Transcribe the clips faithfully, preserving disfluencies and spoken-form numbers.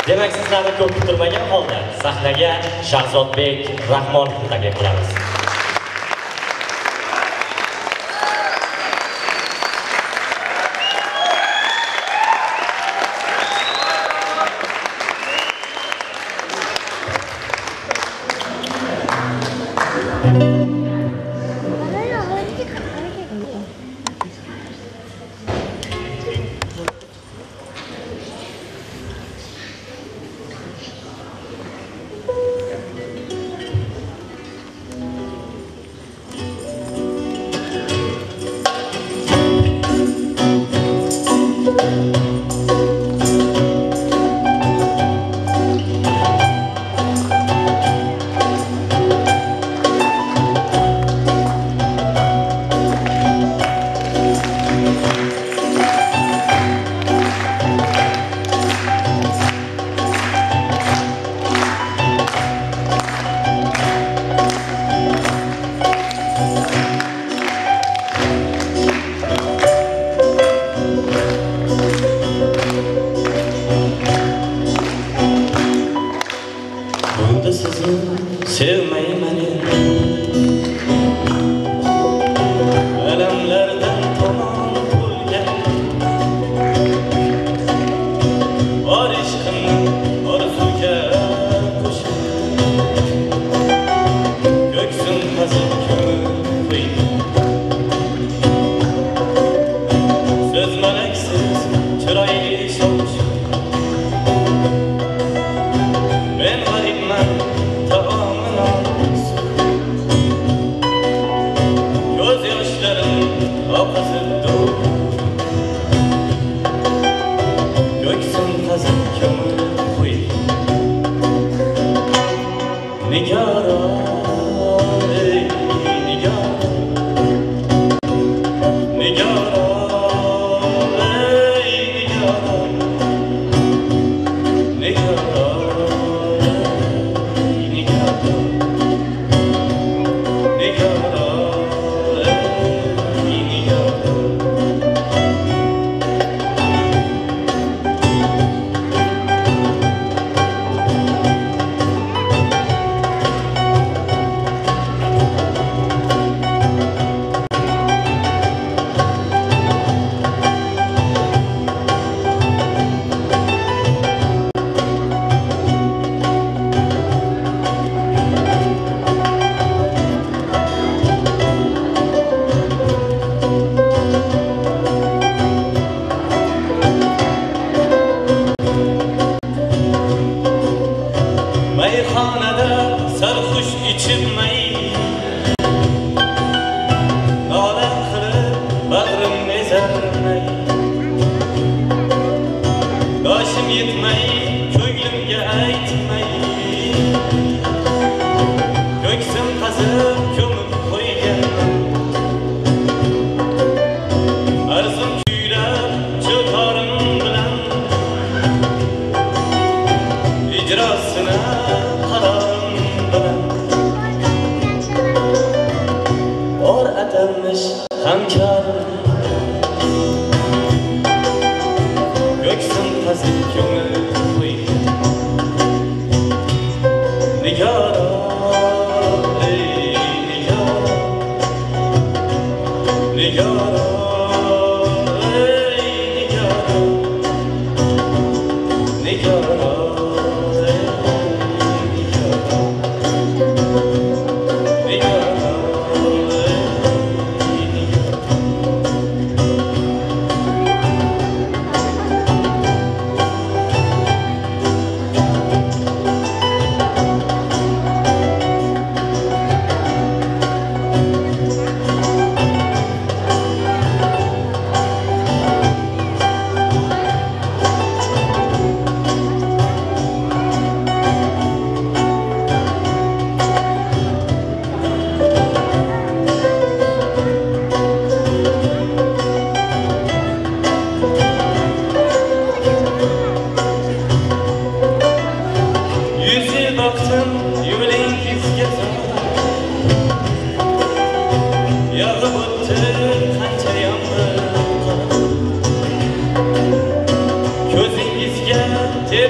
Demak, sizlarni ko'p kutilmagan holda sahnaga Shahzodbek Rahmonovni taklif qilamiz.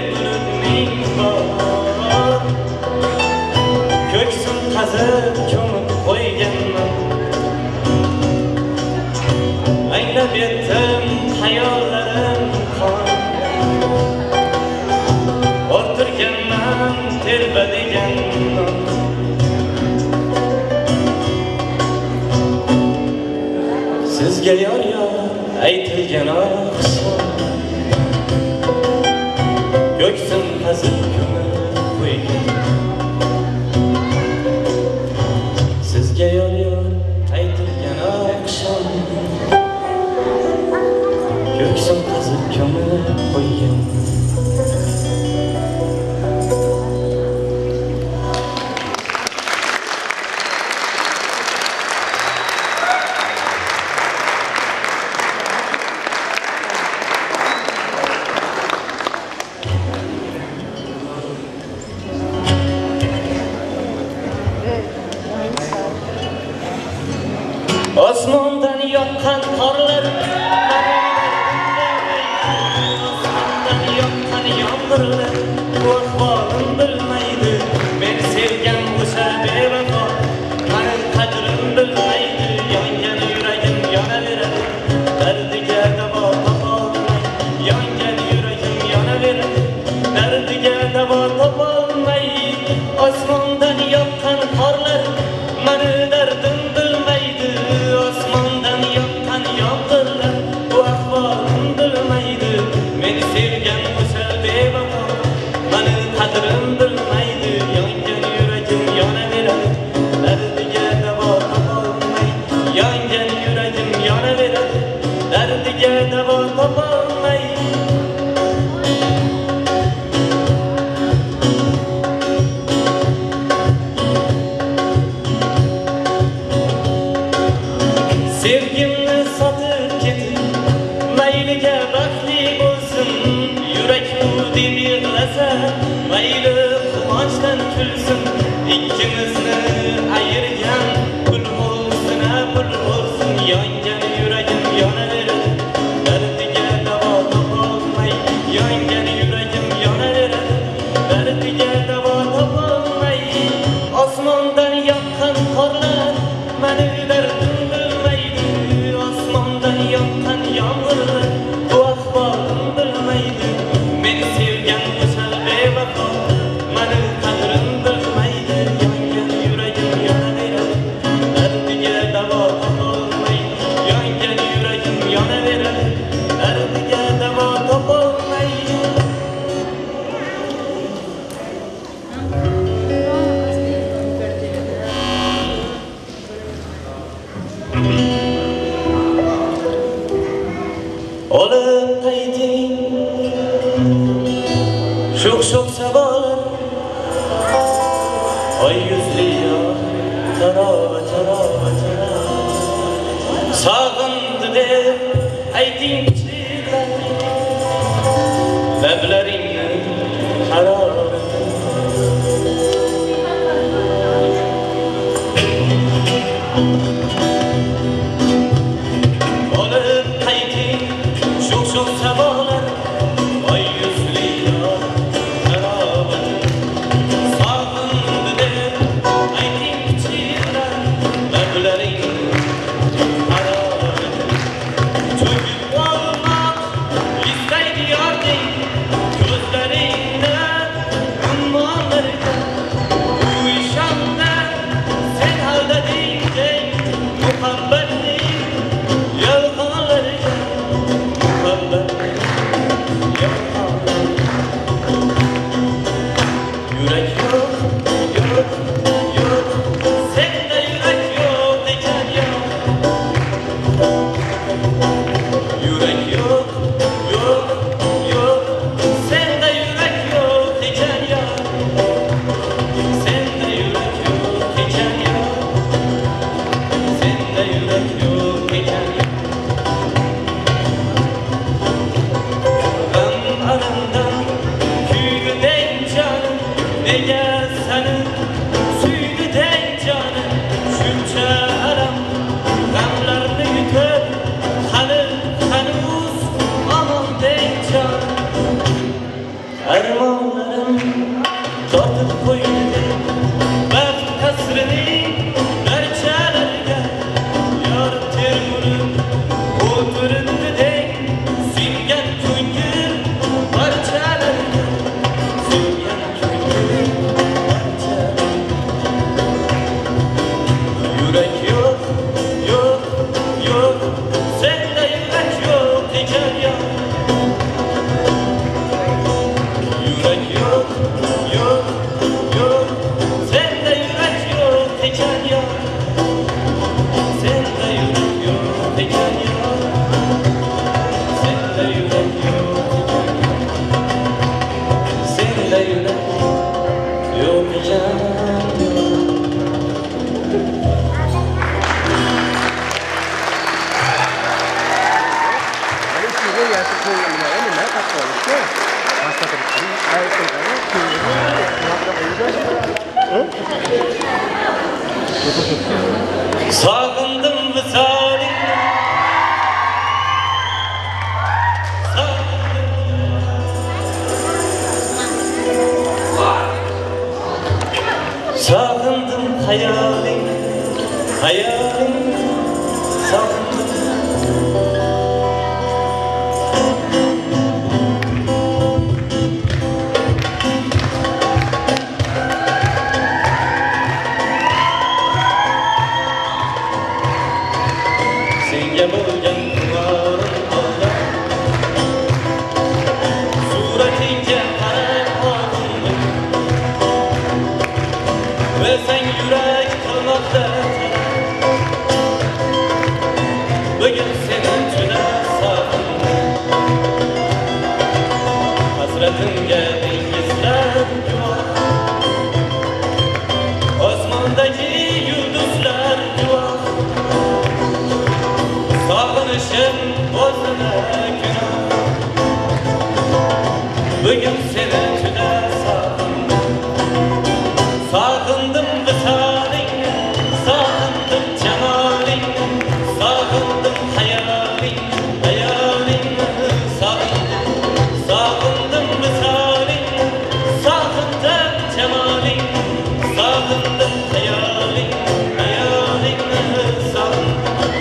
bulutning bor ko'ksim qazib ko'mib qo'yganman anglab yetdim hayollarim qongan orttirganman telba degan non sizga yor yor aytilgan oqshom ko'ksim qazib ko'mib qo'ygan sizga yor yor aytilgan oqshom ko'ksim qazib ko'mib qo'ygan osmondan yoqqan qorlar osmondan yoqqan yomg'irlar bu ahvolim bilmaydi men sevgan o'sha bevafo mani qadrim bilmaydi yongan yuragim yonaveradi dardiga davo topolmay yongan yuragim yonaveradi dardiga davo topolmay osmondan yoqqan qorlar mani dardim bilmaydi osmondan yoqqan yomg'irlar bu ahvolim bilmaydi meni sevgan o'sha bevafo mani qadrim bilmaydi yongan yuragim yonaveradi dardiga davo topolmay yongan yuragim yonaveradi dardiga davo topolmay sevgimni sotib ketib mayliga baxtli bo'lsin yurak u deb yig'lasa mayli quvonchdan kulsin ikkimizni ayirgan pul bo'lsin a pul bo'lsin yongan yuragim yonaveradi dardiga davo topolmay yongan yuragim yonaveradi dardiga davo topolmay osmondan yoqqan qorlar mani dardim osmondan yoqqan yomg'irlar bu ahvolim bilmaydi meni sevgan o'sal bevafo mani qadrim bilmaydi yongan yuragim yonaveradi dardiga davo topolmay yongan yuragim yonaveradi dardiga davo topolmay olib qayting sho'x-sho'x savollar oy yuzli yor tarova tarova tarova sog'indi deb ayting kichiklar lablaringni harorat olib qayting sho'x-sho'x savollar oy yuzli yor tarova sog'indi deb ayting kichiklar lablaringni harorat cho'kib armonlarim tortib qo'ydi baxt tasrini darchalarga yor termulib o'tiribdidek singan ko'ngil parchalarga singan ko'ngil parchalarga yurak yo'q yo'q yo'q senda yurak yo'q ekan yo'q yurak yo'q yo'q yo'q senda yurak yo'q ekan yo'q senda yurak yo'q ekan yo'q senda yurak yo'q senda yurak yo'q ekan sog'indim visolingni sog'indim hayolingni hayolingni sog'indim senga bo'lgan quvorim oldi suratingga qarab qoldim bilsang yurak qilmoqda bugun seni juda sog'indim hasratimga dengizlar guvoh osmondagi yulduzlar guvoh sog'inishim o'zida gunoh bugun seni juda sog'indim sog'indim visolingni sog'indim jamolingni sog'indim hayolingni hayolingni sog'indim sog'indim visolingni sog'indim jamolingni sog'indim hayolingni hayolingni sog'indim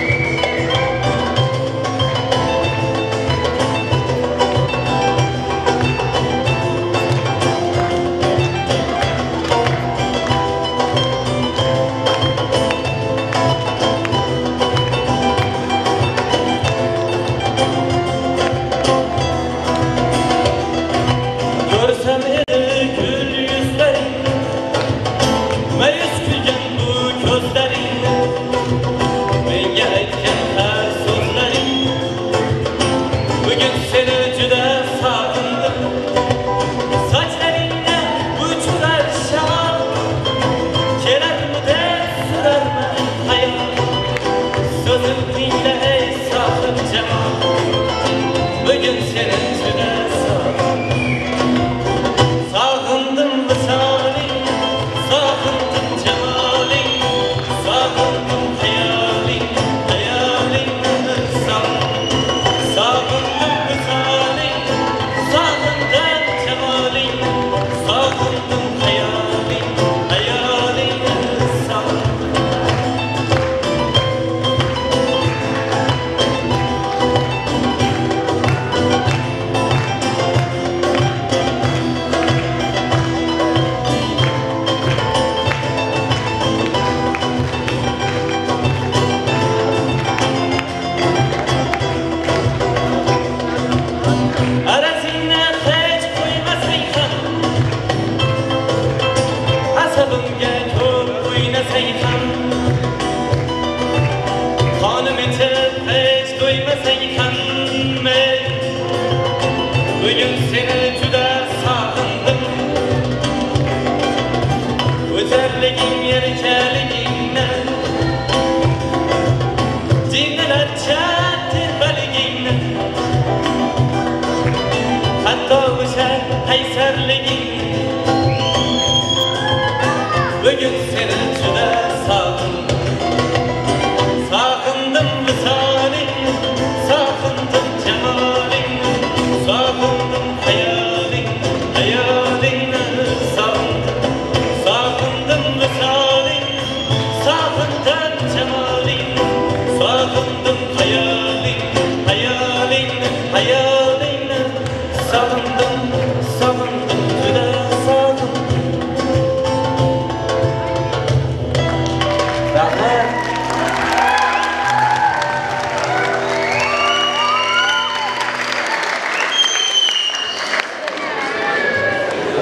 Görsem edi gül yüzlerini meyus kulgan bu ko'zlaringni menga aytgan har so'zlaringni bugun seni juda sog'indim sochlaringni uchirar shamol kelarmidi surarman hayol so'zim tingla ey sohib jamol bugun seni juda sog'indim sog'indim visolingni sog'indim jamolingni sog'indim hayolingni hayolingni sog'indim sog'indim visolingni sog'indim jamolingni sog'indim hayolingni hayolingni sog'indim arazingni hech qo'ymasang ham asabimga ko'p o'ynasang ham qonim ichib hech to'ymasang ham men bugun seni juda sog'indim o'jarliging erkaligingni jinnilarcha telbaligingni hatto o'sha qaysarligingni bugun seni juda sog'indim sog'indim visolingni sog'indim jamolingni sog'indim hayolingni hayol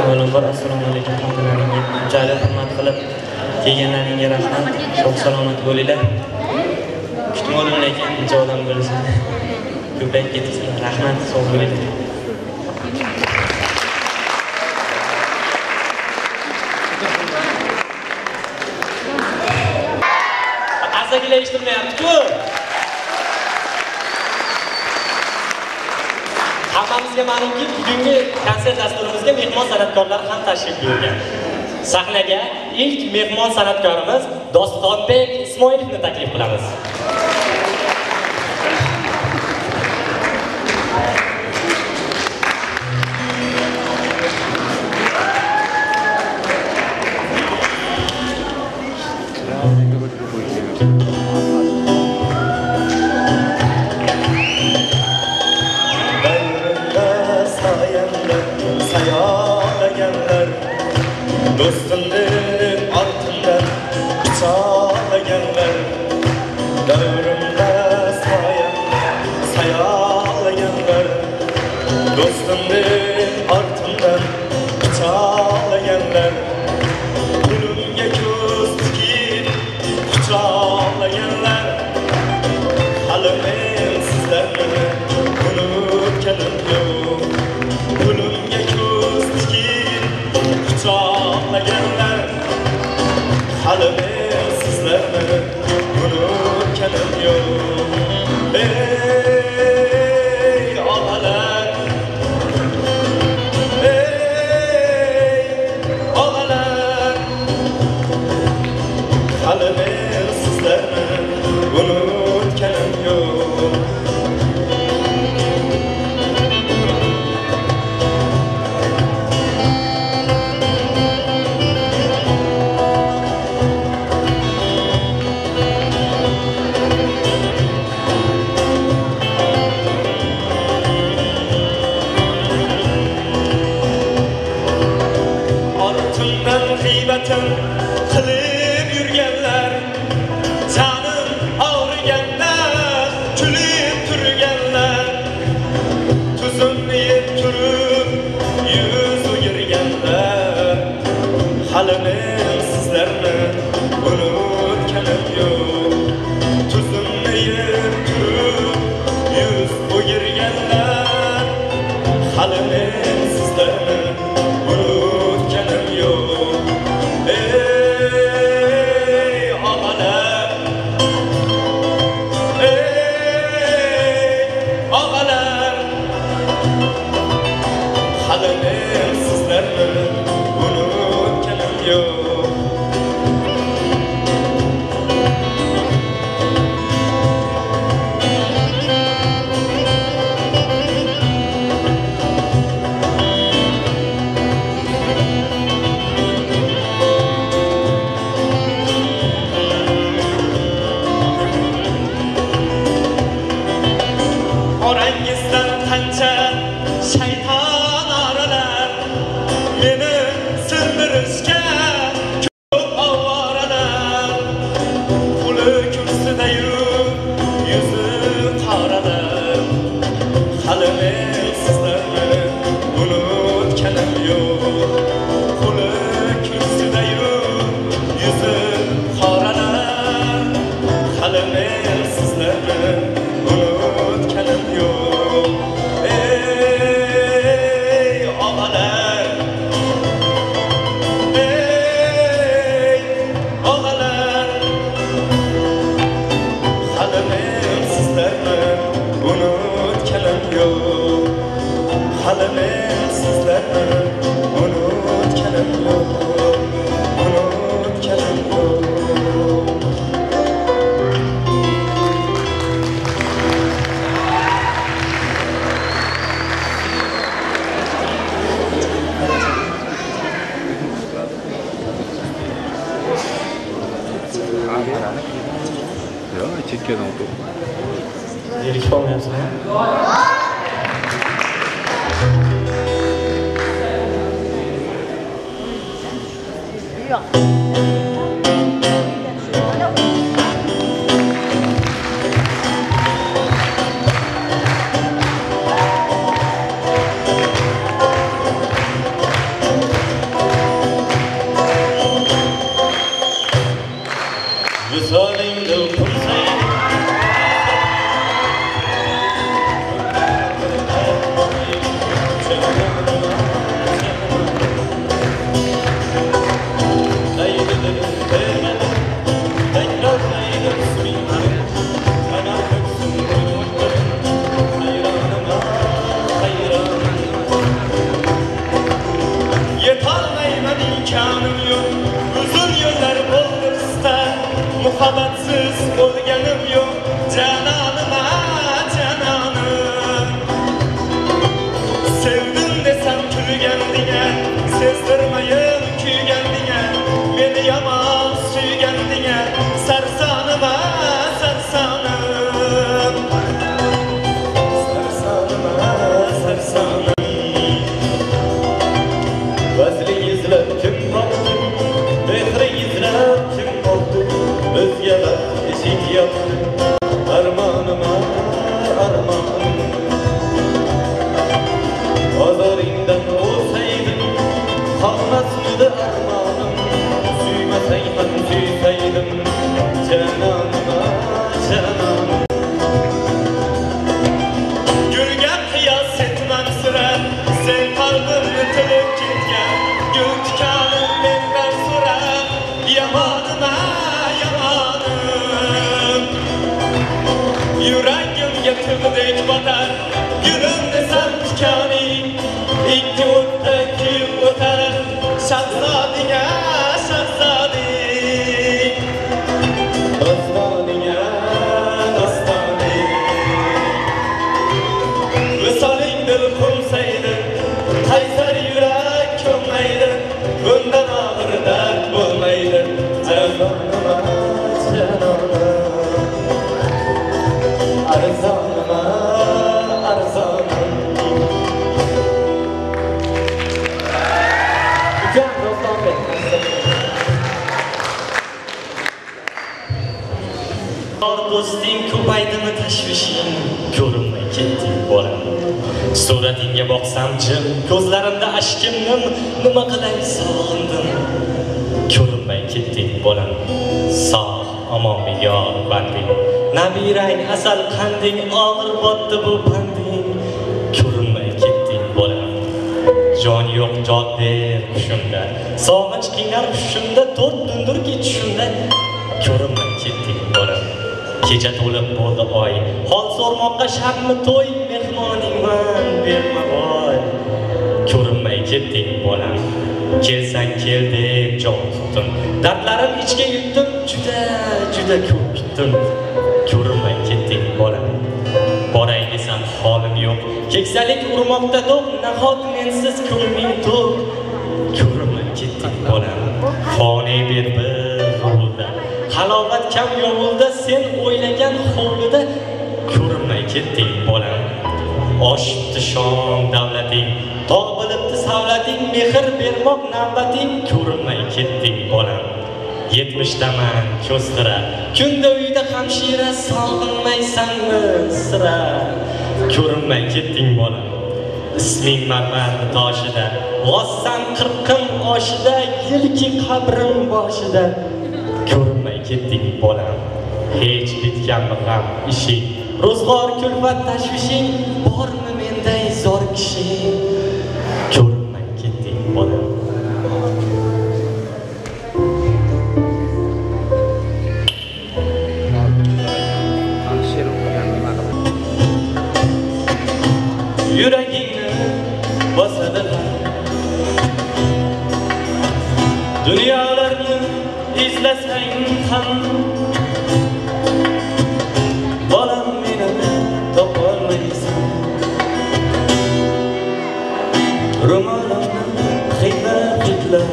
Avvalambor assalomu alaykum hamdalaringga unchalik hurmat qilib kelganlaringga rahmat. Sog' salomat bo'linglar. Ehtimol lekin buncha odam bo'lsa ko'payib ketsa rahmat, sog' bo'linglar. Asagilar eshitmayapti-ku. Hammamizga ma'lumki, bugungi konsert dasturimizga mehmon san'atkorlar ham tashrif buyurgan. Sahnaga ilk mehmon san'atkorimiz Dostonbek Ismoilovni taklif qilamiz. Dostumdur altından bıçağlayanlar, Davrimda sayanda sayalayanlar. Dostumdur altından bıçağlayanlar, Kulumga ko'z tikib quchoqlaganlar. Hali men sizlarni unutganim yo'q. Kulumga ko'z tikib quchoqlaganlar. Hali men sizlarni unutganim yo'q. Ey og'alar, ey og'alar, hali men sizlarni unutganim yo'q. G'iybatim qilib yurganlar, jonim og'riganda kulib turganlar, tuzimni yeb turib yuz o'girganlar. Hali men sizlarni unutganim yo'q. Tuzimni yeb turib yuz o'girganlar. Hali men sizlarni unutganim yo'q. Ey og'alar, ey og'alar, hali men sizlarni unutganim yo'q. Orangizdan qancha shayton oralar, meni sindirishga ko'p ovoralar. Puli kursida-yu yuzi qoralar. Hali men sizlarni unutganim yo'q. Puli kursida-yu yuzi qoralar. Hali men sizlarni unutganim yo'q. Ey og'alar, ey og'alar, hali men sizlarni unutganim yo'q. Hali men sizlarni unutganim yo'q. Unutganim yo'q. Yok, çekiyorum otu. Lirik olmayapsın ha? Yok. imkanım yok. Uzun yıllar oldu usta, muhabbetsiz olganım yok. Cananıma cananım, sevdim desem külgandinge, sezdirmayim kuygandinge, meni yaman suygandinge, sarsanıma sarsanım, sarsanıma sarsanım. Vazli izlab kim qoldi, mehri izlab kim qoldi, o'zgalar eshik yopdi, armonima armonim. Ozoringdan o'saydim, qolmasmidi armonim, suymasang ham suysaydim, janonima janonim. Gulga qiyos etman sira, sen qalbimni tilib ketgan, gul tikanim mendan so'rab, yamonima yamonim. Yuragimga tig'dek botar, gulim desam tikaning, ikki o'tda kuyib o'tar, shahzodinga shahzoding, dostoninga dostoning. Visoling dil qo'msaydi, qaysar yurak ko'nmaydi, bundan og'ir dard bo'lmaydi, janonima janonim, arzonima arzonim. Jon Dostonbek. Yor do'sting ko'paydimi tashvishing, ko'rinmay ketding bolam. Suratingga boqsam jim, ko'zlarimda ashkim nim, nima qilay sog'indim. Ko'rinmay ketding bolam. Sog' omonmi yor banding, nabirang asal qanding, og'ir botdi bu banding. Ko'rinmay ketding bolam. Jon yo'q jon ber qushimda, sog'inch qiynar qushimda, to'rt dundirki tushimda. Ko'rinmay ketding bolam. Kecha to'lib bo'ldi oy, hol so'rmoqqa shartmi to'y, mehmoningman berma voy. Ko'rinmay ketding bolam. Kelsang keldik jon tutdim, dardlarim ichga yutdim, juda juda ko'p kutdim. Ko'rinmay ketding bolam. Boray desam holim yo'q, keksalik urmoqda do'q, nahot mensiz ko'ngling to'q. Ko'rinmay ketding bolam. Foniy ber bir g'ururda, halovat kam yovulda, sen o'ylagan hovlida. Ko'rinmay ketding bolam. Oshibdi shon davlating, tog' bilibdi savlating, mehr bermoq navbating. Ko'rinmay ketding bolam. Yetmishdaman ko'zqira, kunda uyda hamshira, sog'inmaysanmi sira. Ko'rinmay ketding bolam. Isming marmar toshida, g'ozsan qirqim oshida, yilki qabrim boshida. Ko'rinmay ketding bolam. Hech bitganmi g'am ishing, ro'zg'or kulfat tashvishing, bormi menday zo'r kishing. Ko'rinmay ketding bolam. Yuragingni bosadilar, dunyolarni izlasang ham, bolam meni topolmaysan. Ro'molimni hidlab hidlab,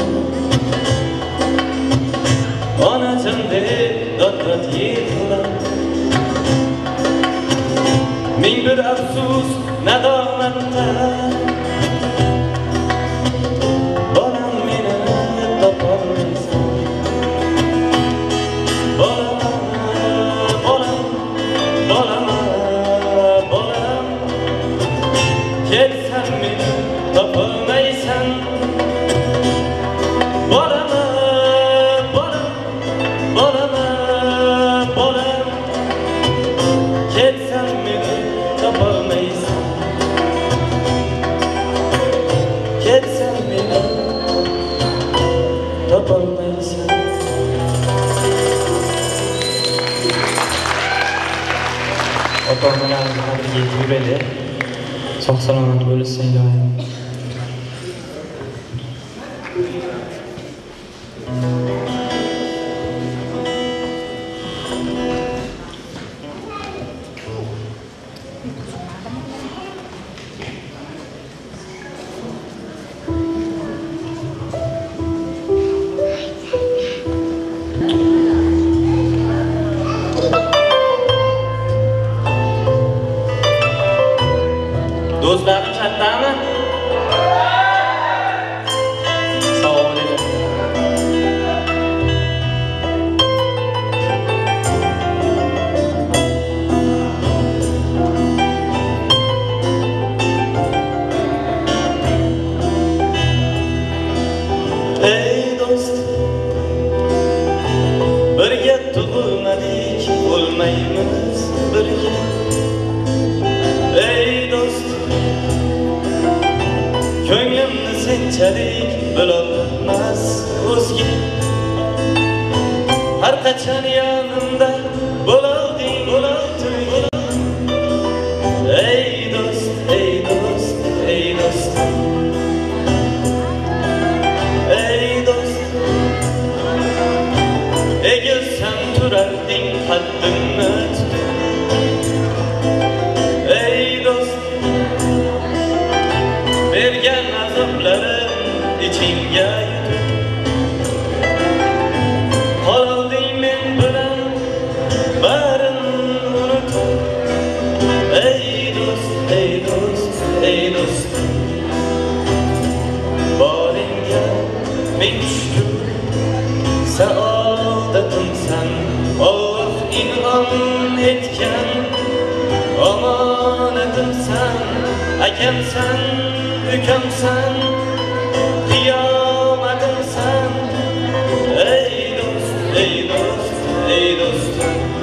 onachim deb dodlat yig'lab, ming bir afsus nadomatda, bolam meni topolmaysan. Bolam, bolam, bolam, bolam, ketsam meni topolmaysan. Bolam, bolam, bolam, bolam, ketsam meni topolmaysan. Ketsam meni topolmaysan. Ota-onalarimizni qadriga yetib yuraylik. Sog' salomat bo'lishsin ilohim. Do'stlarim chatdami? Sog' bo'linglar. Ey do'st, birga tug'ilmadik, o'lmaymiz birga. Ey do'st, ko'nglimni senchalik bilolmas o'zga. Har qachon yonimda bo'larding, bo'larding. Ey do'st, ey do'st, ey do'st. Ey do'st, egilsam turarding qaddimni tutib. Ey do'st, bergan azoblarim ichimga yutib. Qolding men bilan barini unutib. Ey do'st, ey do'st, ey do'st. Boringga men shukur saodatimsan, Alloh in'om etgan omonatimsan. Akamsan, ukamsan, qiyomatimsan. Ey do'st, ey do'st, ey do'st.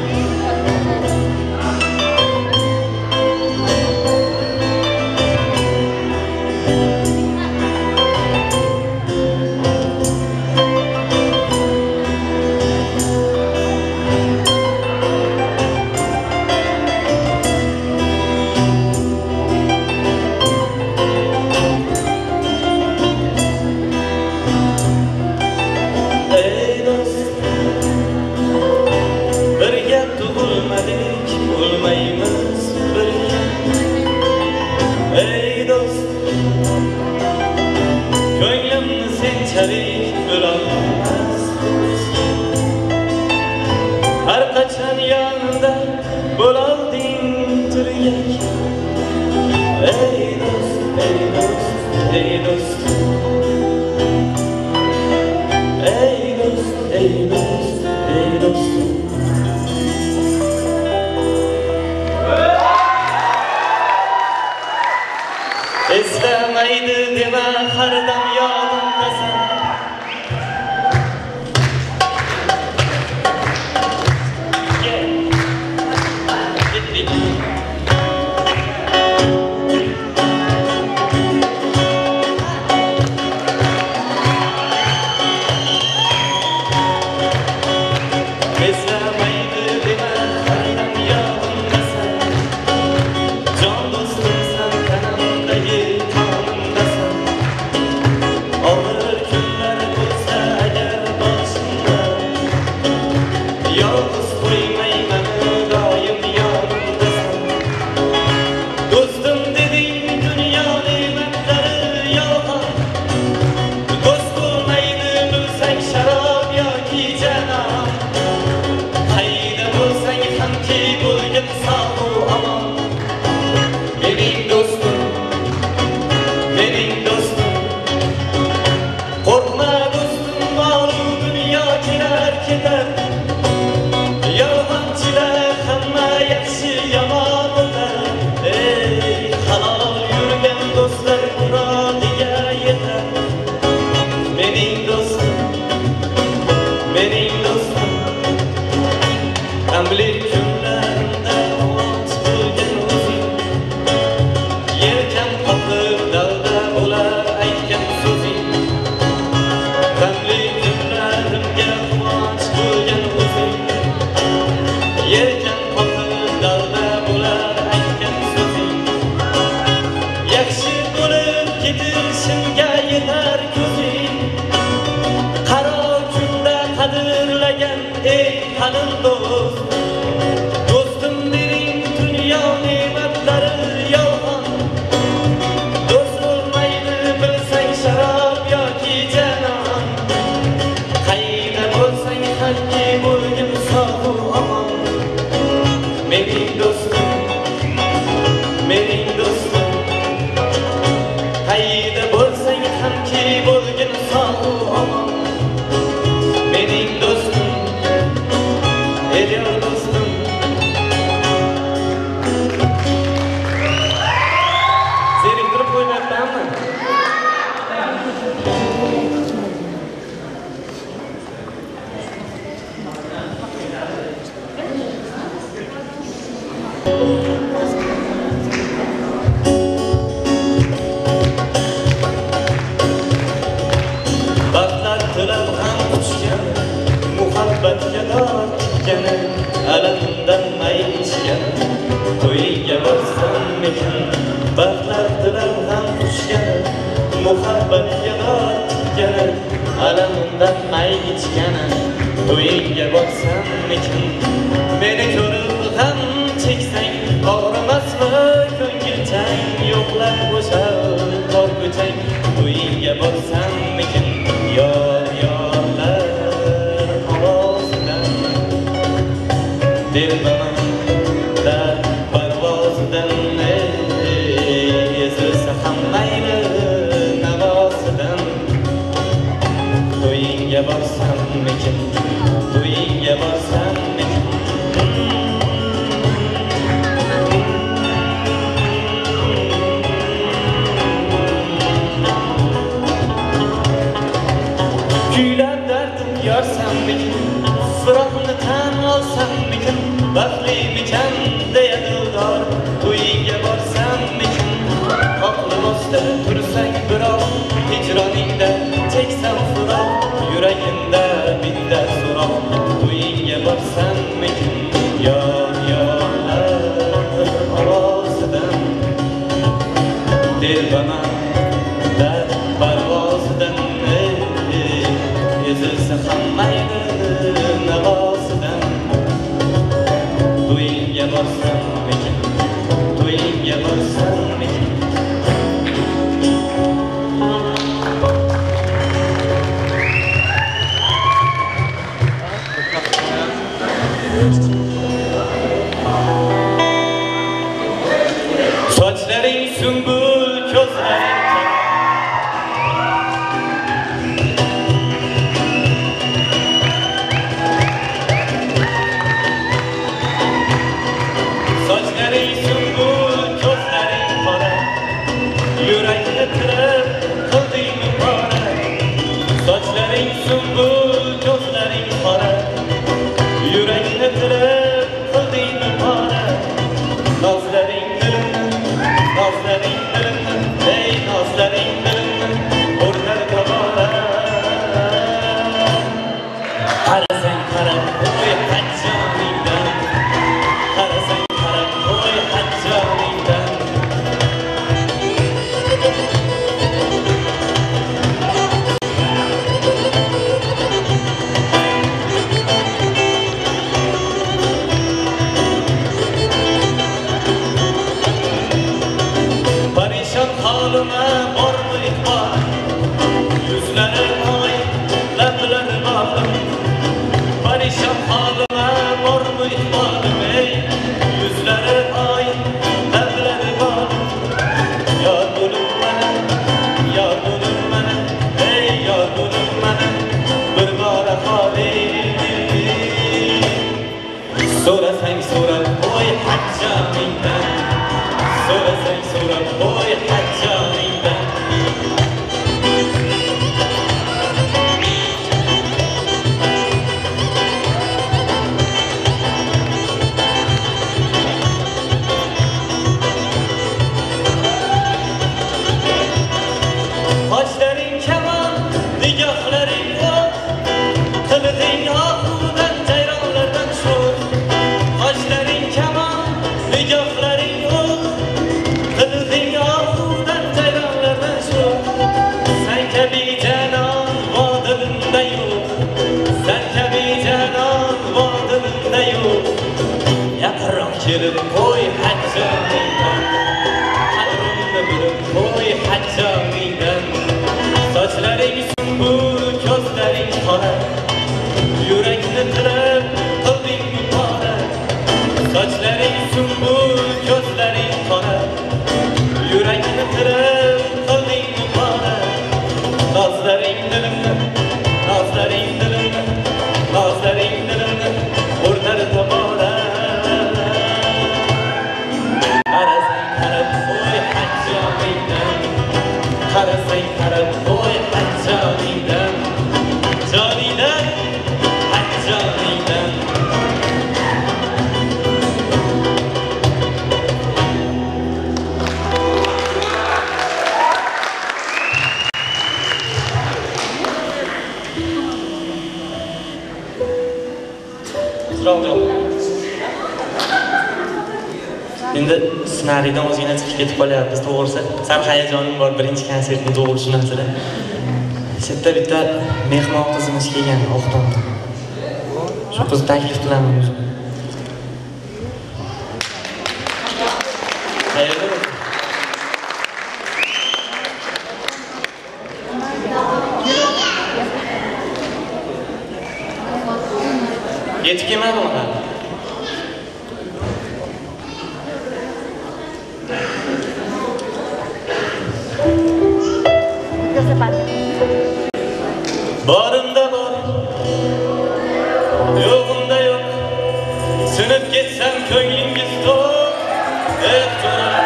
Senchalik bo'lolmas. Har qachon yonimda bo'larding tirgak. Ey do'st, ey do'st, ey do'st. Ey do'st, ey do'st, ey do'st. Eslamaydi dema har dam yodimdasan. Eslamaydi dema har dam yodimdasan. Jon do'stimsan, tanamdagi qonimdasan. Og'ir bo'lgin sog' omon mening do'stim Elyor do'stim zeriktirib qo'ymayapmanmi? Muhabbatga dor tikani alamdan may ichgan to'yiga borsammikin baxtlar tilab ham quchgan muhabbatga dor tikani alamdan may ichgani to'yiga borsammikin meni ko'rib ham cheksang og'rimasmi ko'ngil tang yo'qlab bo'shal tor ko'chang to'yiga borsammikin yor yorlar Dilbaman dar parvozidan ezilsa ham mayli navosidan to'yingga borsammikin to'yingga borsammikin kuylab dardim yorsammikin firoqni tan olsammikin baxtlimikan deya dildor to'yiga borsammikin oqlim ostida tursang biroq hijroningda cheksam firoq yuragimda bitta so'roq to'yiga borsammikin yor yorlar ovozidan dilbaman dar parvozidan ezilsa ham mayli navosidan to'yingga borsammikin to'yingga borsammikin sochlaring sumbul ko'zlaring sochlaring sumbul ko'zlaring qora yurakni tirab qilding pora sochlaring sumbul ko'zlaring qora yurakni tirab qilding pora nozlaring dilimni nozlaring dilimni ey nozlaring dilimni o'rtar tobora qarasang qarab qo'y hajjoningdan qarasang qarab qo'y hajjoningdan parishon holima bormi iqbol yuzlari oy lablari ma'lum parishon holima bormi iqbolim ey yuzlari oy lablari ma'lum yor bo'lib mana yor bo'lib mana ey yor bo'lib mana bir bora holing so'rasang so'rab qo'y hajjoningdan so'rasang so'rab qo'y hajjoningdan sochlaring kamon nigohlaring o'q qilig'ing ohudan jayronlardan sho'r sochlaring kamon nigohlaring o'q qilig'ing ohudan jayronlardan sho'r san kabi janon vodilimda yo'q san kabi janon vodilimda yo'q yaqinroq kelib qo'y hajjoningdan qadrimni bilib qo'y hajjoningdan sochlaring sumbul ko'zlaring qora yurakni tirab qilding pora sochlaring sumbul ko'zlaring qora yurakni tirab qilding pora Nazlaring dilimni, nazlaring dilimni, nazlaring dilimni o'rnar tomona. Qarasang qarab qo'y hajjoningdan, qarasang qarab qo'y hajjoningdan, joningdan, hajjoningdan. Endi ssenariydan o'zingizga chiqib ketib qolyapmiz, to'g'risi. Sal hayajonim bor birinchi konsertni to'g'ri tushunasizlar. Shetda bitta mehmon qizimiz kelgan Oqto'ndan. Shu qizni taklif qilaman o'zim. Qayerda? Yetib kelmadimi hali? Borimda bor, yo'g'imda yo'q, sinib ketsam ko'nglingiz to'q. Eh to'ralar,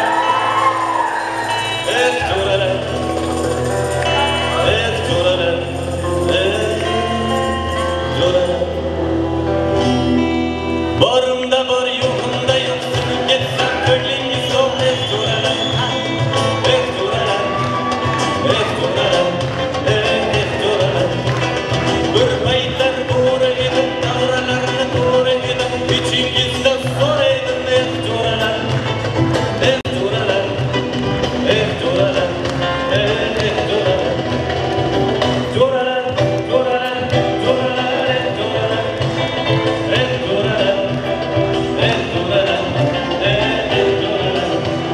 eh to'ralar, eh to'ralar, eh to'ralar. Borimda bor, yo'g'imda yo'q, sinib ketsam ko'nglingiz to'q. Eh to'ralar, eh to'ralar, eh to'ralar. Bir paytlar bo'ri edim, davralarni to'ra edim, ichingizda zo'r edim, eh to'ralar, eh to'ralar, eh to'ralar, eh eh to'ralar, to'ralar, to'ralar, to'ralar, eh to'ralar, eh to'ralar, eh to'ralar, eh eh to'ralar.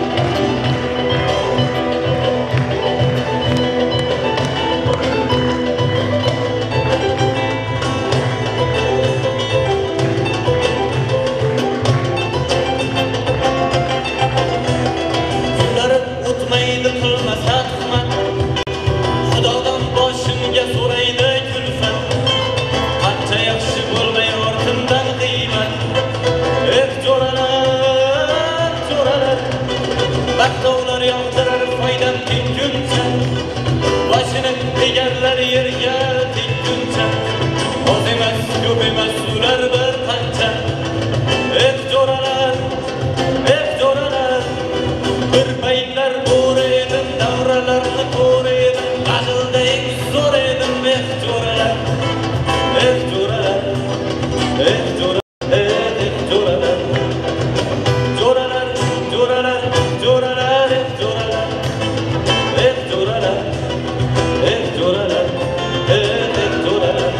Egarlar yerga tekkuncha, oz emas, ko'p emas ular bir qancha. Eh to'ralar, eh to'ralar, bir paytlar bo'ri edim, davralarni ko'ra edim, g'azilda eng zo'r edim, eh to'ralar, eh to'ralar, eh to'ralar, eh eh to'ralar, to'ralar, to'ralar, to'ralar, eh to'ralar, eh to'ralar. Eh to'ralar, eh eh to'ralar.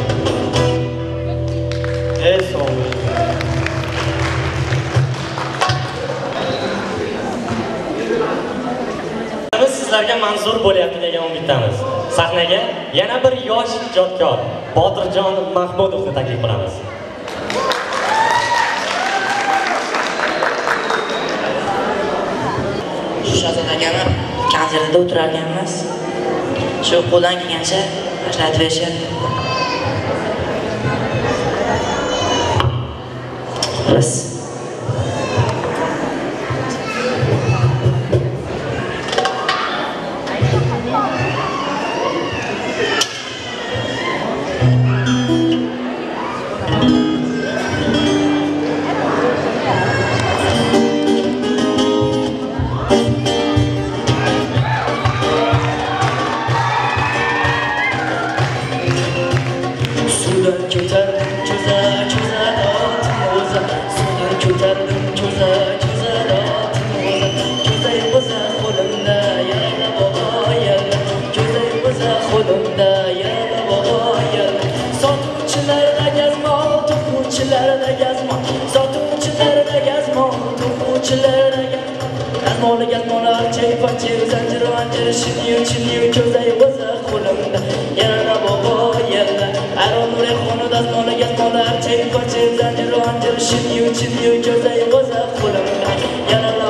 Eh sog'lik. Biz sizlarga manzur bo'lyapti degan umiddamiz. Sahnaga yana bir yosh ijodkor Botirjon Mahmudovni taklif qilamiz. Shahzod akani konsertida o'tirarkanmiz. Shu qo'ldan kelgancha tashlatib berishyapti. Bas.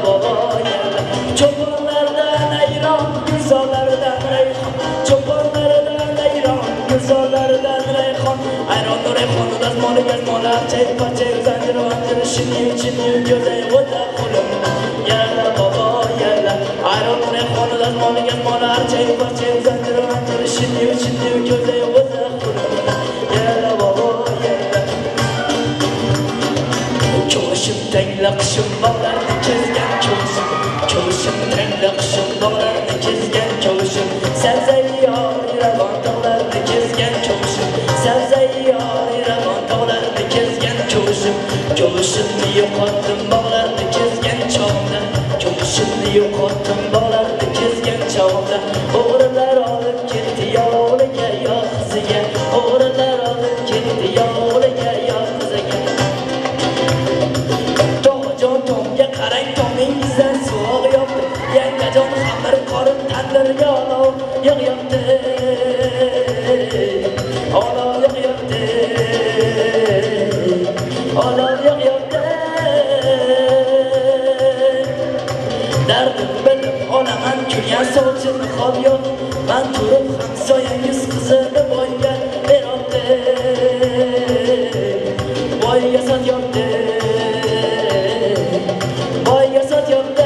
Cho'ponlardan ayron, gulzorlardan rayhon, cho'ponlar gazmoli gazmolar chaypa chay zanjir vanjir shiniyu chiniyu gözey o'ta qo'lim yala bobo yala ayron rehon gazmoli gazmolar chaypa chay zanjir vanjir shiniyu chiniyu gözey o'ta qo'lim yala bobo yala çoğuşum tenglaqışım bağlarını kezgen çoğuşum çoğuşum tenglaqışım bağlarını kezgen çoğuşum sevzeyi ayıravan dağlarını kezgen çoğuşum sevzeyi ayıravan dağlarını kezgen çoğuşum çoğuşumni yo'qotdim bağlarını kezgen çağımda çoğuşumni yo'qotdim bağlarını kezgen çağımda o'g'rilar olib ketdi yo'liga yo qiziga o'g'rilar olib ketdi yo'liga yo qiziga To'g'jon tomga qarang tomingizdan so'g' yopdi yangajon xamir qorin tandirga olov yig'yapti olov yig'yapti olov yig'yapti dardim bilib olaman kulgan sovchini qol yo'q man turib hamsoyangiz qizini boyga beryapti boyga sotyapti boyga sotyapti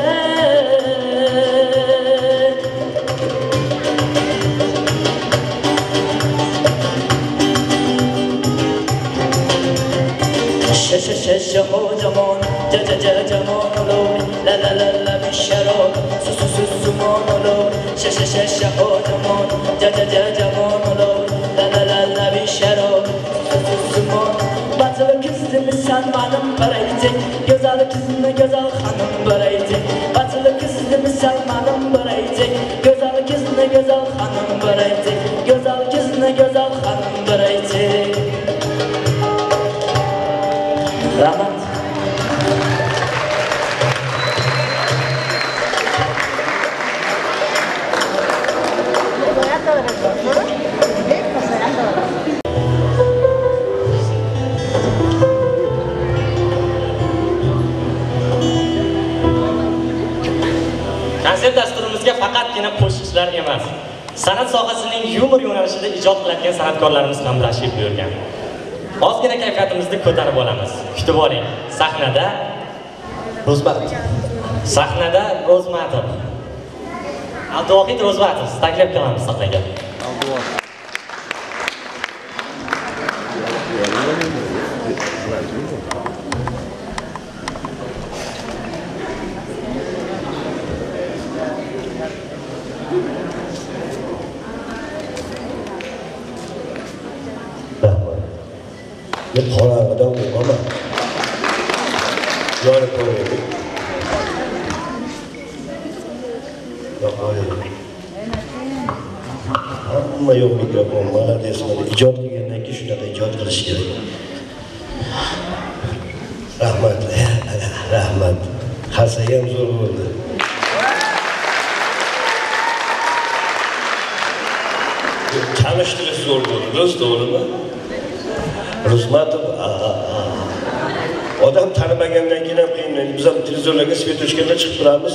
Şa şa şa şa hocamon ca ca ca camon olur la la la la bir şarap su su su sumon olur şa şa şa şa hocamon ca ca ca camon olur la la la la bir şarap su su sumon Batılı kızını sen benim baraytek Güzel kızını güzel hanım baraytek Batılı kızını sen benim baraytek Güzel kızını güzel hanım baraytek Güzel kızını güzel hanım baraytek Rahmat Konsert dasturimizga faqatgina qo'shiqchilar emas, san'at sohasining yumor yo'nalishida ijod qilayotgan san'atkorlarimiz ham tashrif buyurgan. Ozgina kayfiyatimizni ko'tarib olamiz. Kutib oling. Sahnada Ro'zmat. Sahnada Ro'zmatov. Abduvohid Ro'zmatov taklif qilamiz sahnaga. Những họ là ở đâu cũng có mà do được thôi hamma yo'q mikrofon молодец mana ijod qilgandan keyin shunaqa ijod qilish kerak rahmat rahmat qarsaga ham zo'r bo'ldi chanishtirish zo'r bo'ldi do'st to'g'rimi Ro'zmatov odam tanimagandan keyin ham qiynaladi. Biz ham televizorlarga svetochkalar chiqib turamiz.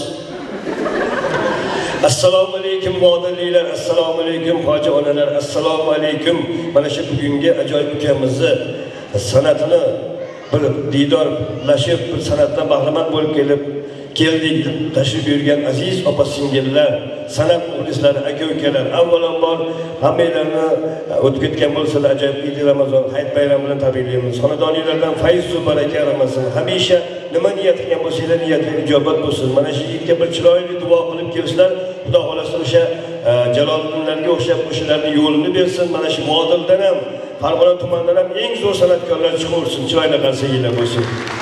Assalomu alaykum vodiliylar, assalomu alaykum hoji onalar, assalomu alaykum. Mana shu bugungi ajoyib ukamizni san'atini bir diydorlashib, bir san'atdan bahramand bo'lib kelib keldik deb tashrif buyurgan aziz opa-singillar, san'at muxlislari, aka-ukalar, avvalambor hammanglarni o'tib ketgan bo'lsalar ajoyib Eid Ramazon, Hayit bayrami bilan tabriklaymiz. Xonadoningizdan fayz va baraka aramasin. Hamisha nima niyat qilgan bo'lsanglar, niyatingiz ijobat bo'lsin. Mana shu Eidga bir chiroyli duo qilib kelsizlar. Xudo xolasa o'sha Jaloliddinlarga o'xshab o'shalarning yo'lini bersin. Mana shu Vodildan ham, Farg'ona tumanidan ham eng zo'r san'atkorlar chiqaversin. Chiroyli qarsaklar bo'lsin.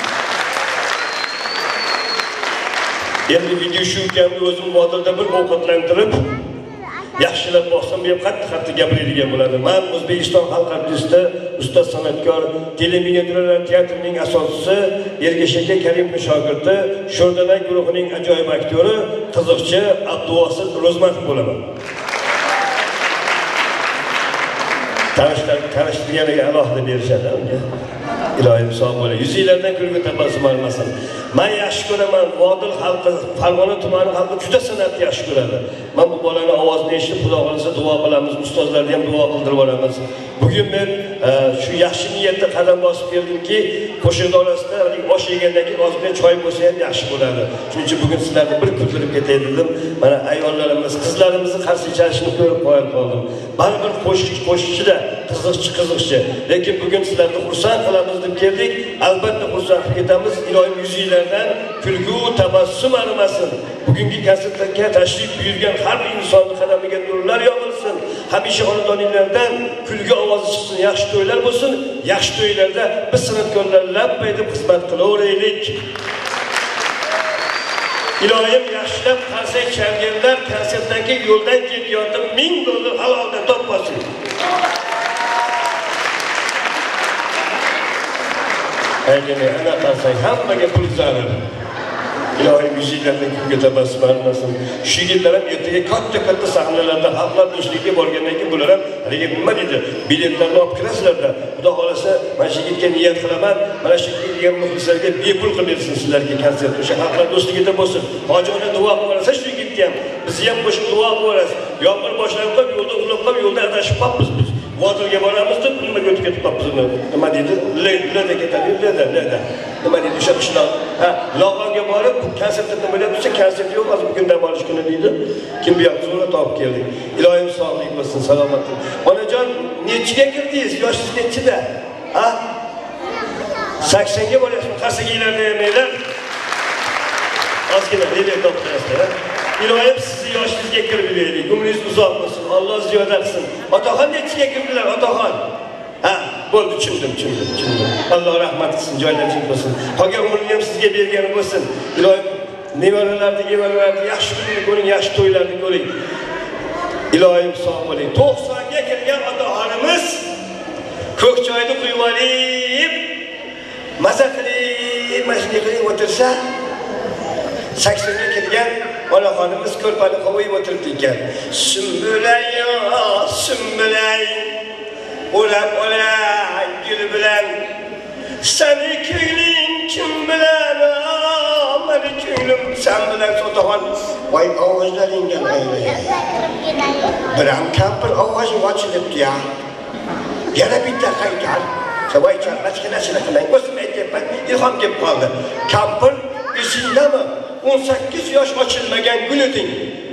Endi video shu ukamni o'zim Vodilda bir ovqatlantirib yaxshilab boqsam deb qattiq-qattiq gapiradigan bo'ladi. Men O'zbekiston xalq artisti, ustoz san'atkor, televideniyalar teatrining asoschisi, Ergashaka Karimov shogirdi, Sho'rdanay guruhining ajoyib aktyori, qiziqchi Abduvohid Ro'zmatov bo'laman. Tanishtirganiga alohida berishadi unga. Ilohim sog' bo'ling. Yuzinglardan kulgu tabassum olmasin. Men yaxshi ko'raman, Vodil xalqi, Farg'ona tumani xalqi juda san'atni yaxshi ko'radi. Men bu bolaning ovozini eshitib, Xudo xolasa duo qilamiz, ustozlarga ham duo qildirib olamiz. Bugun men shu yaxshi niyatda qadam bosib keldimki, qo'shiq orasida osh yegandan keyin ozgina choy bo'lsa ham yaxshi bo'ladi. Shuning uchun bugun sizlarni bir kuldirib ketay dedim. Mana ayollarimiz, qizlarimizni qarshi chalishini ko'rib qo'yib qoldim. Baribir qo'shiqchi qo'shiqchida, qiziqchi qiziqchi. Lekin bugun sizlarni xursand qilamiz deb keldik. Albatta xursand etamiz. Ilohim yuzinglardan kulgu, tabassum arimasin. Bugungi konsertga tashrif buyurgan har bir insonning qadamiga nurlar yog'ilsin. Hamisha xonadoninglardan kulgu ovozi chiqsin, yaxshi to'ylar bo'lsin. Yaxshi to'ylarda biz san'atkorlar labbay deb xizmat qilaveraylik. Ilohim yaxshilab qarsak chalganlar konsertdan keyin yo'ldan ketayotib ming dollar halolda topmasin. Aytini ana qarsak hammaga pul zarar. Ilohim yuzinglardan kulga tabassum armasin. Shu yillar ham ertaga katta-katta sahnalarda xalqlar do'stligiga borgandan keyin bular ham haligi nima deydi? Biletlarni olib kirasizlarda. Xudo xolasa, men shu yigitga niyat qilaman, mana shu kelgan muxlislarga bepul qilib bersin sizlarga konsert. O'sha xalqlar do'stligida bo'lsin. Hojona duo qilsa shu yigitga ham, bizni ham qo'shib duo qilamiz. Yomg'ir boshlanib qolib, yo'lda uxlab qolib, yo'lda adashib qolibmiz biz. Vodilga boramiz deb nimaga o'tib ketib qolibmiz uni. Nima deydi? Leda ketadi, leda, leda. Nima deydi o'sha qishloq? Ha, Loqonga borib konsertda nima desa, konsert yo'q, hozir bugun dam olish kuni deydi. Kim bu yoqqa zo'ra topib keldik. Ilohim sog'lik bo'lsin, salomatlik. Onajon, nechiga kirdingiz? Yoshingiz nechida? Ha? saksonga bo'lyapsiz, qarsaginglarni yemanglar. Ozgina nega toptirasizlar? Ilohim sizni yoshingizga kirib beraylik, umringiz uzoq bo'lsin, Alloh ziyoda qilsin. Otaxon nechiga kirdilar, otaxon? Ha, bo'ldi, tushundim, tushundim, tushundim. Alloh rahmat qilsin, joylar tinch bo'lsin. Qolgan umrni ham sizga bergani bo'lsin. Ilohim nevaralarni, nevaralarni yaxshi kunni ko'ring, yaxshi to'ylarni ko'ring. Ilohim sog' bo'ling. to'qsonga kirgan otaxonimiz ko'k choyni quyib olib, maza qilib, mashina qilib o'tirsa, saksonga kirgan onaxonimiz ko'rpani qo'yib o'tiribdi ekan. Sumbulay, sumbulay, o'lab olay gul bilan, seni ko'ngling kim bilan, meni ko'nglim sen bilan. Otaxon, voy ovozlaringga aylanay. Biram kampir ovozi ochilibdi ya. Yana bitta qaytar. Voy chalmachgina shuna qiling. O'zim aytyapman, ilhom kelib qoldi. Kampir esingdami? o'n sakkiz yosh ochilmagan gul eding.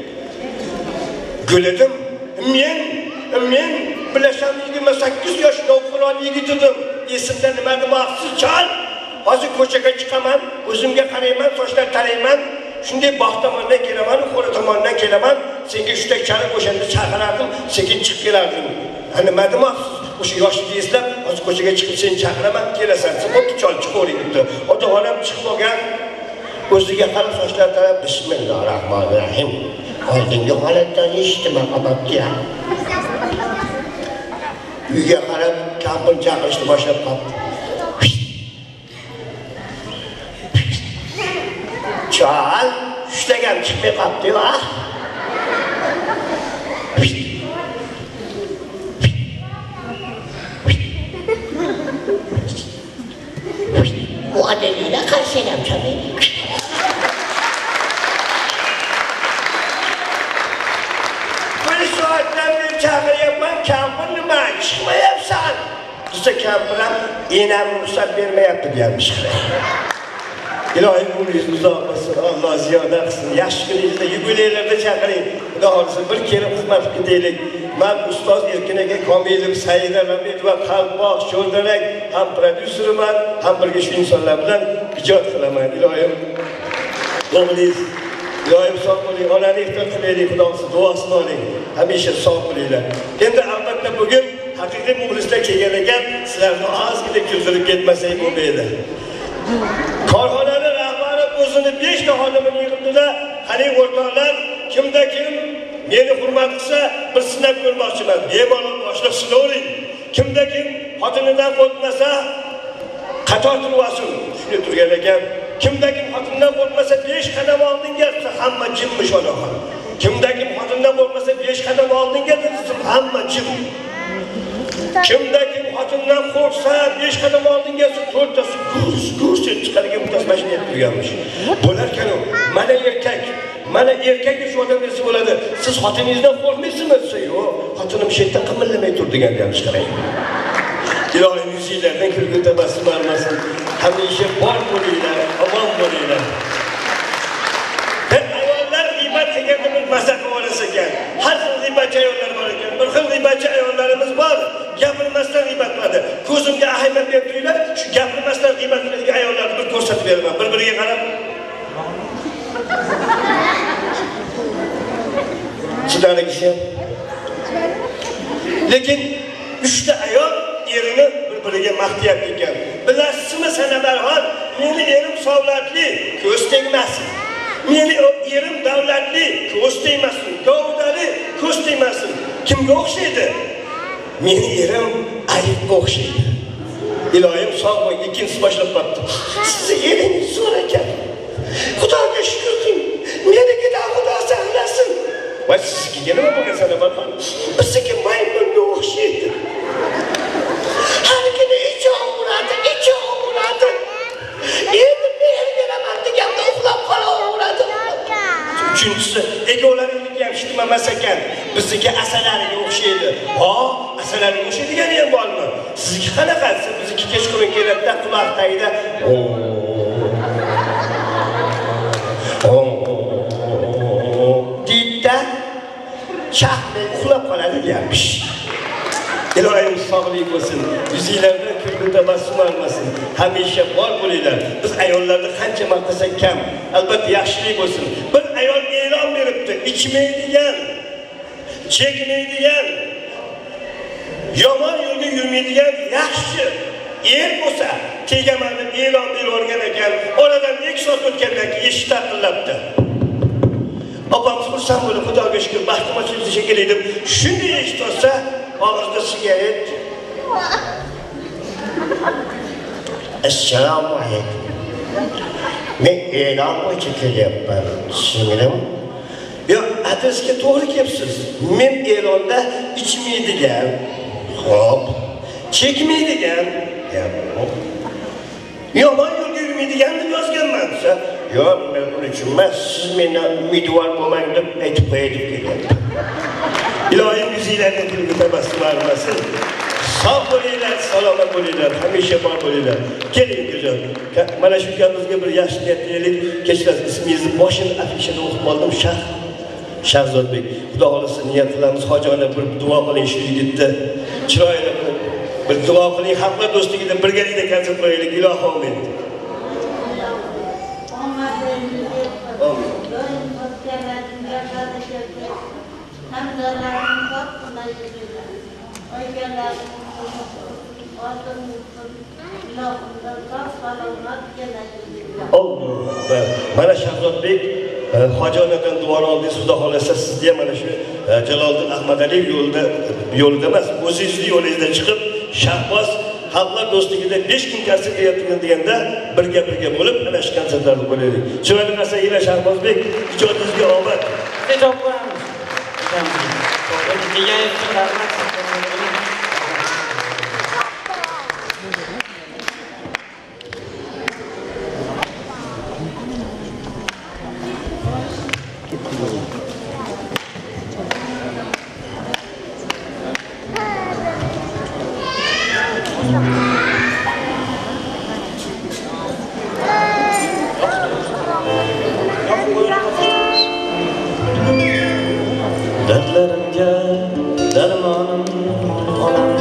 Gul edim. Men, men bilasam yigirma sakkiz yosh novqiron yigit edim. Esimda nima deb maxsus chal. Hozir ko'chaga chiqaman, o'zimga qarayman, sochlar tarayman. Shunday bog' tomondan kelaman, qo'li tomondan kelaman. Senga shunday chalib o'shanda chaqirardim, sekin chiqib kelardim. Nima deb maxsus o'sha yoshlikni eslab, hozir ko'chaga chiqib seni chaqiraman, kelasan. Xuddi chol chiqavering debdi. Otaxonam chiqib olgan. O'ziga qarab sochlar tarab, bismillahirrohmanirrohim. Oldingi holatdan eshitdim qabobga. Uyga qarab kampir chaqirishni boshlab qoldi. Chal, ishlagan chiqmay qoldi-yu, ha? Vodilga qarshi ham chalaydi. Chaqiryapman, kampir nima chiqmayapsan? Bizda kampir ham enam ruxsat bermayapti deyapmish. Ilohim umringizni uzoq qilsin, Alloh ziyoda qilsin. Yaxshi kuningizda yubileylarda chaqiring. Xudo xolasa bir kelib xizmat qilib ketaylik. Men ustoz Erkin aka Komilov, Saida Ramedova, Qalpoq, Sho'rdarak ham prodyuseriman, ham birga shu insonlar bilan ijod qilaman. Ilohim umringiz Ilohim sog' bo'ling, onani ehtiyot qilaylik, Xudosi duosini oling. Hamisha sog' bo'linglar. Endi albatta bugun haqiqiy muxlislar kelgan ekan, sizlarni ozgina kuldirib ketmasak bo'lmaydi. Korxonaning rahbari o'zini besh ta xodimini yig'ibdi-da, qani o'rtoqlar, kimda kim meni hurmat qilsa, bir sinab ko'rmoqchiman. Bemalol boshliq sinavering. Kimda kim xotinidan qo'rqmasa, qator turib olsin. Shunday turgan ekan. Kimda kim xotindan qo'rqmasa besh qadam oldinga tursa, hamma jimmish onaxon. Kimda kim xotindan qo'rqmasa besh qadam oldinga tursa, hamma jim. Kimda kim xotindan qo'rqsa besh qadam oldinga tursa, to'rttasi gurs gurs chiqargan bittasi mashina turganmish. Bo'lar ekan, mana erkak, Mana erkakga shu odam desa bo'ladi. Siz xotiningizdan qo'rqmaysizmi? Desa, yo'q, xotinim shu yerda qimillamay tur degan gapni chiqaraymi? Ilohim yuzinglardan kulgu tabassum olmasin. Hamisha bor bo'linglar, omon bo'linglar. Ayollar g'iybat qilganda bir masafa olsa ekan. Har xil g'iybatchi ayollar bor ekan. Bir xil g'iybatchi ayollarimiz bor. Gapirmasdan g'iybat qiladi. Ko'zimga ahamiyat berib turinglar. Shu gapirmasdan g'iybat qiladigan ayollarni bir ko'rsatib beraman. Bir-biriga qarab. Sizlarningisi ham. Lekin uchta ayol erini bir-biriga maqtayapti ekan. Bilasizmi Sanabarxon, meni erim savlatli, ko'z tegmasin. Meni erim davlatli, ko'z tegmasin. Gavdali, ko'z tegmasin. Kimga o'xshaydi? Meni erim Ayibga o'xshaydi. Ilohim sog' bo'ling, ikkinchisi boshlab qoldi. Sizni eringiz zo'r ekan. Xudoga shukr qiling. Menikidan Xudo saqlasin. Va sizga nima bo'lgan Sanabarxon? Bizga maymunga o'xshaydi. Har kuni ichon uradi, ichon uradi. Endi bergiraman deganda uxlab qolaveradi. Uchinchisi, egovlaringizni ham shitmamas ekan. Bizga asalariga o'xshaydi. Ha, asalariga o'xshaydigani ham bormi? Sizga qanaqasi? Bizniki kechqurun keladi-da, quloq tagida. Didda chaqni uxlab qoladi deyapmish. Ilohim sog'lik bo'lsin, yuzinglardan kulgu tabassum olmasin. Hamisha bor bo'linglar. Biz ayollarni qancha maqtasak kam, albatta yaxshilik bo'lsin. Bir ayol e'lon beribdi, ichmaydigan, chekmaydigan, yomon yo'lga yurmaydigan yaxshi er bo'lsa, tegaman deb e'lon bergan ekan. Oradan ikki soat o'tgandan keyin eshik taqillabdi. Opamiz xursand bo'lib, Xudoga shukr, baxtim ochildi shekilli deb shunday eshit olsa, og'zida sigaret. Assalomu alaykum. Men e'lon uchun kelyapman, singlim. Yo'q, adresga to'g'ri kelibsiz. Men e'londa ichmaydigan, xo'p, chekmaydigan, yomon yo'lga yurmaydigan deb yozganman desa, yo'q, men buning uchun emas, siz meni umidvor bo'lmang deb aytib qo'yib kelyapman. Ilohim yuzinglarga kulgu tabassum olmasin. Sog' bo'linglar, salomat bo'linglar, hamisha bor bo'linglar. Keling, go'zal. Mana shu kamizga bir yaxshi niyat qilaylik. Kechirasiz, ismingizni boshini afishada o'qib oldim. Shah Shahzodbek. Xudo xolasa niyat qilamiz. Hojona bir duo qiling shu yigitni. Chiroyli bir duo qiling. Xalqlar do'stligida birgalikda konsert qo'yaylik. Ilohim amin. Allah. Mana Shahzodbek Hojonadan duo oldingiz, Xudo xolasa sizni ham mana shu Jaloliddin Ahmadaliyev yo'lida yo'lida emas, o'zingizni yo'lingizda chiqib, Shahboz xalqlar do'stligida besh kun konsert qilayotgan deganda birga-birga bo'lib ana shu konsertlarni bo'laylik. Chiroyli narsa ila Shahbozbek, ijodingizga omad. Ijod qilamiz. Degan rahmat. Dardlarimga darmonim onam,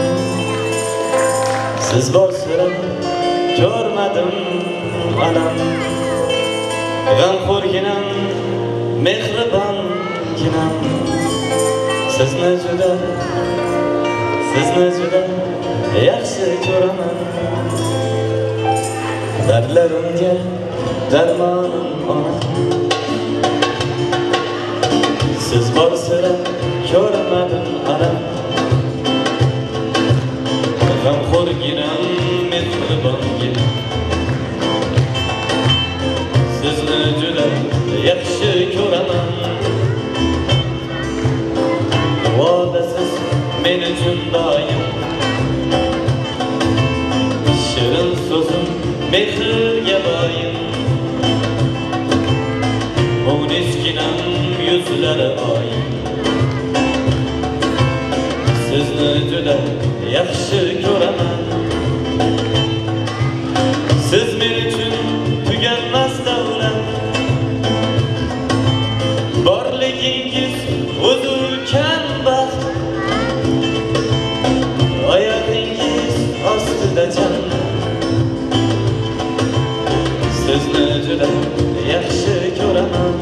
siz borsiz ko'rmadim onam. G'amxo'rginam, mehribonginam, sizni juda, sizni juda yaxshi ko'raman. Dardlarimga darmonim onam, siz borsiz ko'rmadim onam. G'amxo'rginam, mehribonginam, sizni juda yaxshi ko'raman. Duodasiz men uchun doim, shirin so'zim mehrga boyim. Munisginam, juda yaxshi ko'raman. Siz men uchun tuganmas davlat, borligingiz o'zi ulkan baxt, oyog'ingiz ostida jannat. Sizni juda yaxshi ko'raman.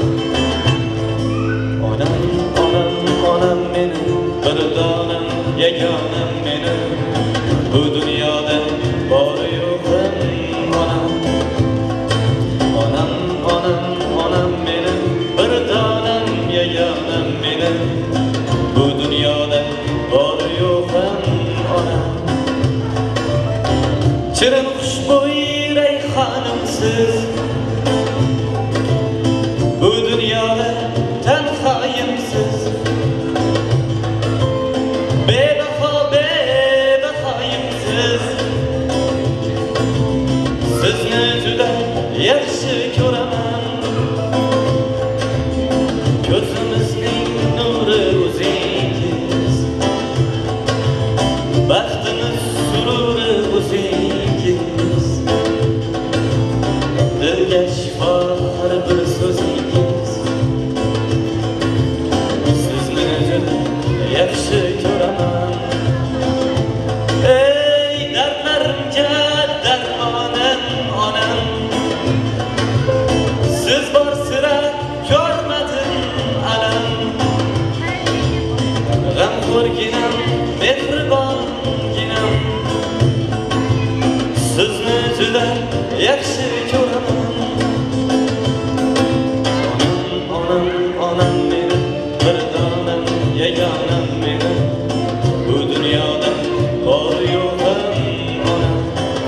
Onam, onam, onam meni, bir donam, yagonam meni, bu dunyoda bor yo'qim onam. Onam, onam, onam meni, bir donam, yagonam meni, bu dunyoda bor yo'qim onam. Shirin xushbo'y rayhonimsiz, bu dunyoda tenhayimsiz. Bebaho, bebahoyimsiz. Sizni juda yaxshi ko'raman. Ko'zimizning nuri o'zingiz, baxtimiz sururi o'zingiz. Dilga shifo har bir so'zingiz. Sizni juda yaxshi ko'raman. Ey dardlarimga darmonim onam, siz bor sira ko'rmadim alam. G'amxo'rginam, mehribonginam, sizni juda yaxshi ko'raman. Onam, onam, onam meni, bir donam, yagonam meni, bu dunyoda bor yo'qim onam.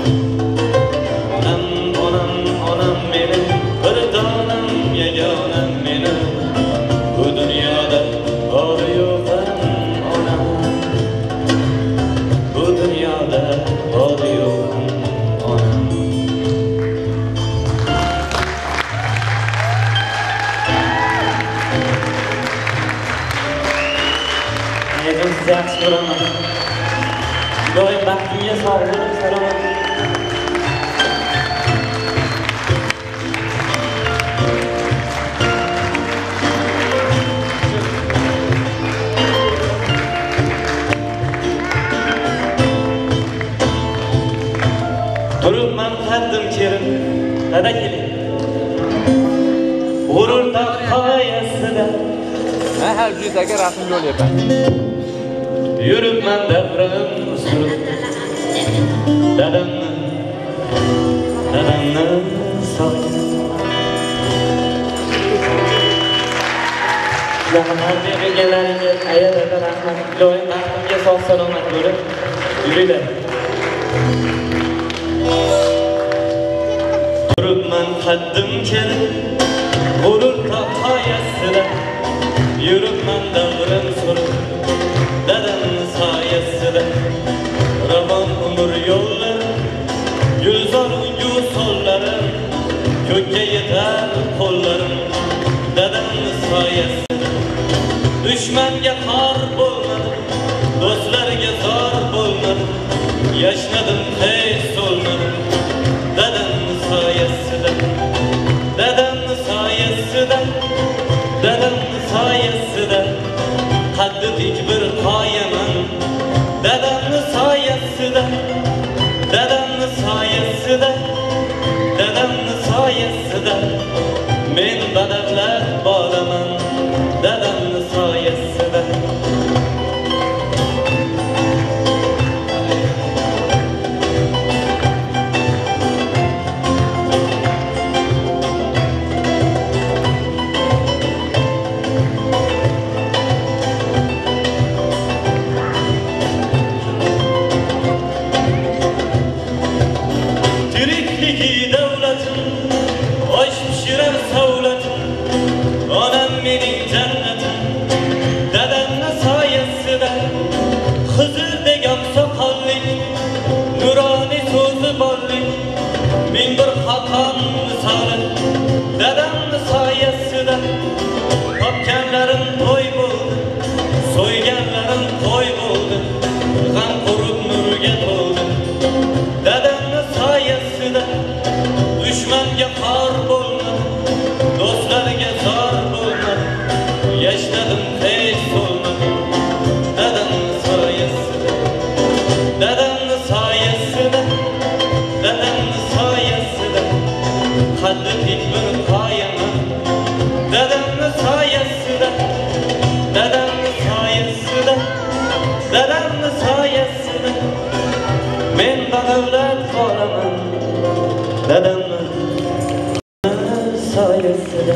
Onam, onam, onam meni, bir donam, yagonam meni, bu dunyoda bor yo'qim onam. Bu dunyoda bor yo'qim onam. Men sizni yaxshi ko'raman. Doim baxtimga sog' bo'ling, salomat. Turibman qaddim kerib, dada keling. G'urur taqoyasida Her videodagi rasmga olyapman. yuribman davrim surib. Dadamni, dadamni so'y. Rahmat berganlaringiz ayollarga rahmat. Doim baxtimga sog' salomat bo'lib yuringlar. Turibman qaddim kelib, g'urur taqoyasida yuribman davrim surib. Dadamni soyasida ravon umr yo'llari, gulzor gul so'llarim, ko'kka yetar qo'llarim. Dadamni soyasida dushmanga xor bo'lmadim, do'stlarga zor bo'lmadim, yashnadim hech so'lmadim. Dadamni soyasida, dadamni soyasida, dadamni soyasida qaddi tik bir qoyaman. Dadamni soyasida, dadamni soyasida, dadamni soyasida men badavlat bolaman. Dadamni soyasida. g'am qurib nurga to'ldi. Dadamni soyasida dushmanga qor bo'lmadi, do'stlarga zor bo'lmadi, yashnadim hech so'lmadi. Dadamni soyasida, dadamni soyasida, dadamni soyasida qaddi tekbir qoyaman. Dadamni soyasida, dadamni soyasida, dadamni soyasida men badavlat qolaman. Dadamni soyasida.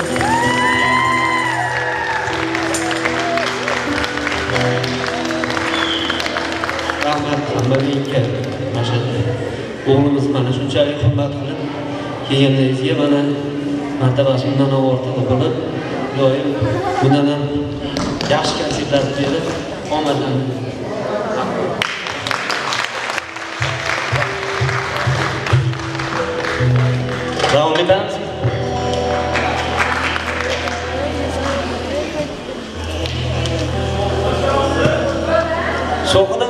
Rahmat hammaga. Mashhur o'g'limiz mana shunchalik hurmat qilib kelganingizga mana martabasi undan ortiq bo'lib, doim bundan ham yaxshi konsertlar berib, omadlanib. Davom etamiz. So'qida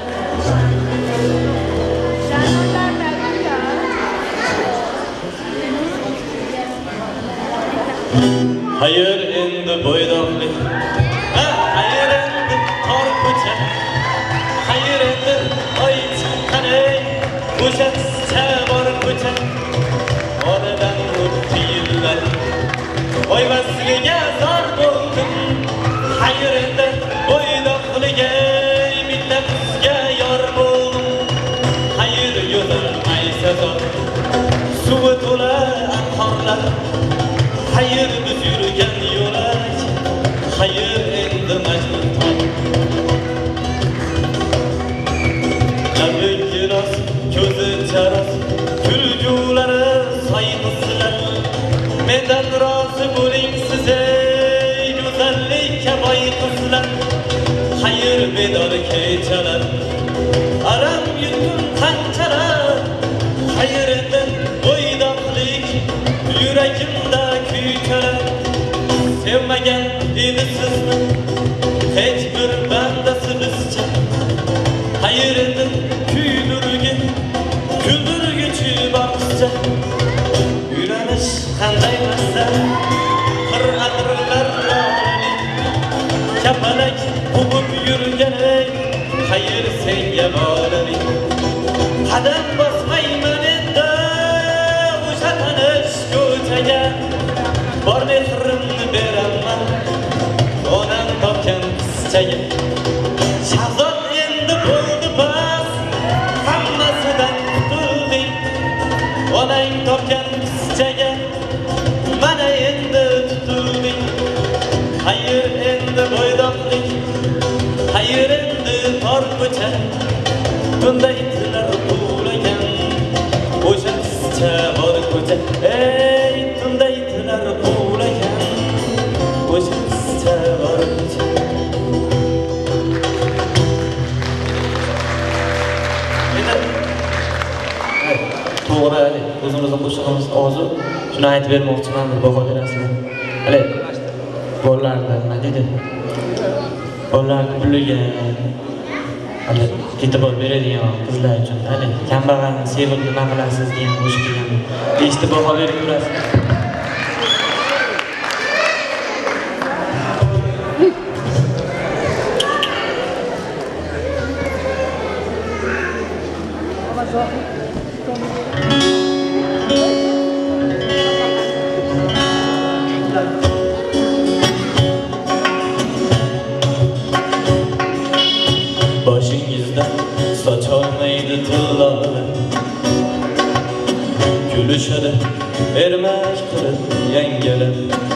hayır endi bo'ydoqlik, ha hayır endi tor ko'cha, hayır endi oy chiqqanay o'sha bor ko'cha. Oradan o'tdi yillar, oy vasliga zor bo'ldim. Hayır endi bo'ydoqliga millatimizga yor bo'ldim. Hayır yo'llar maysazor, suvi to'la anhorlar. Hayır biz yürüyen yo'lak, hayır endi majnun tom. Labi gilos, ko'zi charos, kulgulari sayqizlar. Mendan rozi bo'ling siz ey go'zallikka boy qizlar. Hayır bedor kechalar, alam yutdim qanchalar. Hayır endi bo'ydoqlik yuragimda kuykalar. Sevmagan edi sizni hech bir bandasi bizcha. Hayır endi kuylurgi, kuldurgichi boqsa. Yuranish qanday massa, qir adirlar lolani kapalak quvib yurgan ey. Hayır senga bolali, qadam bosmayman endi o'sha tanish ko'chaga. Bor mehrimni beraman onam topgan qizchaga. Shahzod endi bo'ldi bas, hammasidan qutulding. Onang topgan qizchaga mana endi tutulding. Hayır endi bo'ydoqlik, hayır endi tor ko'cha. Bunda itlar quvlagan o'sha qizcha bor ko'cha. Ey bunda itlar quvlagan o'sha qizcha bor ko'cha. To'g'ri, o'zimizni qo'shig'imiz ozu. Shuni aytib bermoqchiman, bir baho berasizlar. Hali bolalarda nima deydi? Bolalarni puliga hali e'tibor beradigan qizlar uchun hali kambag'alni sevib nima qilasiz degan qo'shiq kelgan. Eshitib baho berib turasiz. Boshingizdan socholmaydi tillolar, kulishadi ermak qilib yangalar.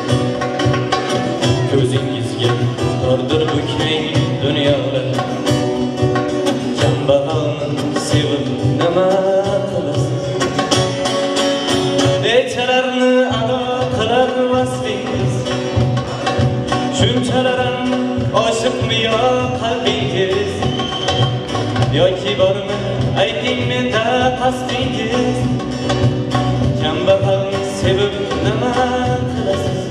Ko'zingizga tordir bu keng dunyolar. Kambag'alni sevib nima qilasiz? Nechalarni ado qilar vaslingiz, shunchalar ham oshiqmi yo qalbingiz? Yoki bormi ayting menda qasdingiz? Kambag'alni sevib nima qilasiz?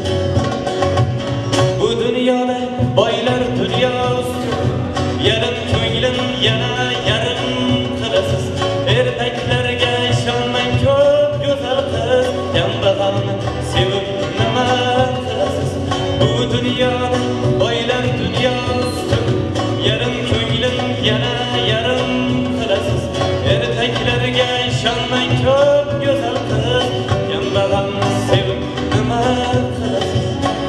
Bu dunyoda boylar dunyo ustun, yarim ko'nglim yana yarım qilasiz. Ertaklarga ishonmang ko'p go'zal qiz, kambag'alni sevib nima qilasiz? Bu dunyoda boylar dunyosi, yarim ko'nglim yana yarim qilasiz. Ertaklarga ishonmang ko'p go'zal qiz, kambag'alni sevib nima qilasiz?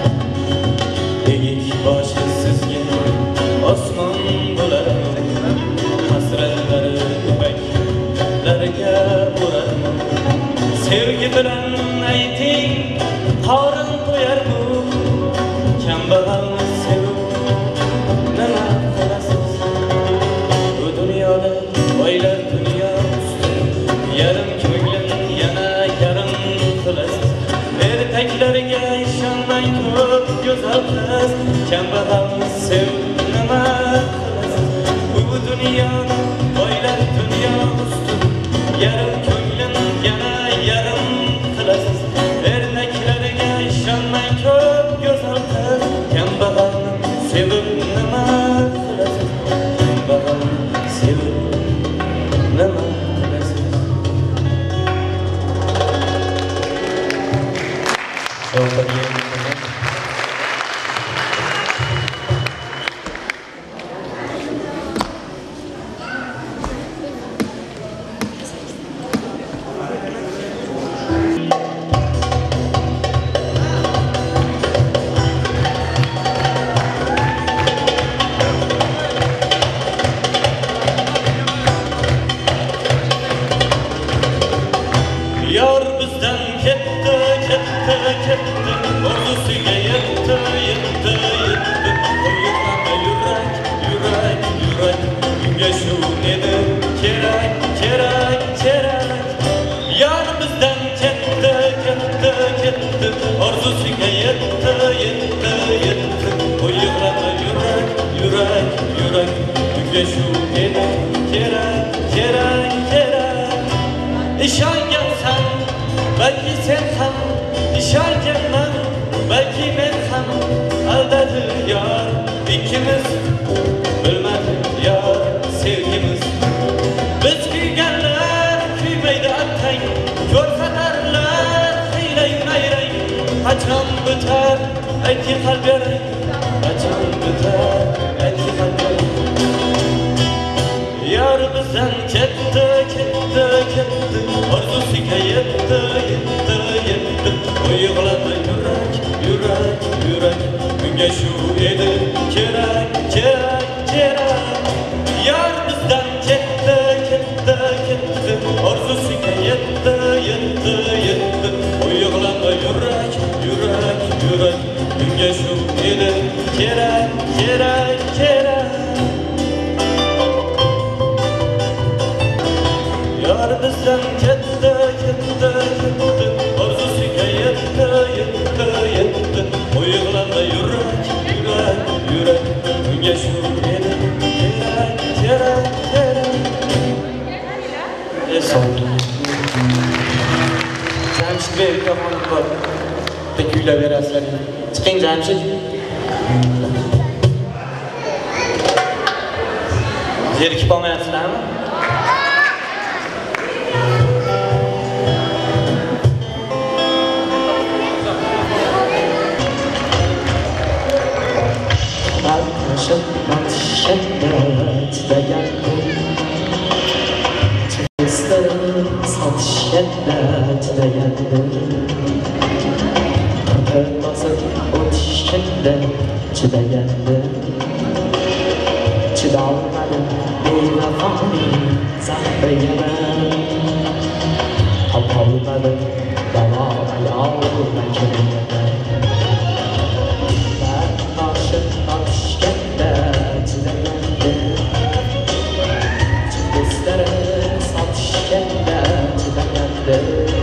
Egik boshi sizga osmon bo'larmi? Hasratlari ipaklarga bo'larmi? Sevgi bilan ayting, qorin to'yarmi? Kambag'alni sevib nima qilasiz? Bu dunyoda boylar dunyosi, yarim ko'nglim yana yarim qilasiz. Ertaklarga ishonmang ko'p go'zal qiz, kambag'alni sevib nima qilasiz? Bu dunyoda boylar dunyosi, yarim ko'nglim yana yarim qilasiz. Ertaklarga ishonmang ko'p go'zal qiz, kambag'alni sevib nima qilasiz? Kambag'alni sevib nima qilasiz? Yor bizdan ketdi, ketdi, ketdi, orzusiga yetdi, yetdi, yetdi. Qo'yilmadi yurak, yurak, yurak, unga shu edi kerak, kerak, kerak. Yor bizdan ketdi, ketdi, ketdi, orzusiga yetdi, yetdi, yetdi. Qo'yilmadi yurak, yurak, yurak, unga shu edi kerak, kerak, kerak. İşangansan, belki sen ham, ishonganman, balki men ham. Aldadi yor, ikkimiz bilmadik yor sevgimiz. Biz kuyganlar kuymaydi attang, ko'rsatarlar hiylay nayrang. Qachon bitar aytki qalblaring, qachon bitar aytki qalblaring. Yor bizdan ketdi, ketdi, ketdi, orzusiga yetdi, yetdi, yetdi. Yig'lama yurak, yurak, yurak, unga shu edi kerak, kerak, kerak. Yor bizdan ketdi, ketdi, ketdi, orzusiga yetdi, yetdi, yetdi. Yig'lama yurak, yurak, yurak, unga shu edi kerak, kerak, kerak. Yor bizdan ketdi, ketdi, ketdi, orzusiga yetdi, yetdi, yetdi. Yig'lama yurak, yurak, yurak, unga shu edi kerak, kerak, kerak. Jamshid Bey, ukaxonim bor. Bitta kuylab berasizlar. Chiqing Jamshid. Zerikib qolmayapsizlarmi? Chidolmadim bevafoning zahriga, topolmadim davo ayol makriga. Toshib tortishganda chidagandi, chigizlari sotishganda chidagandi,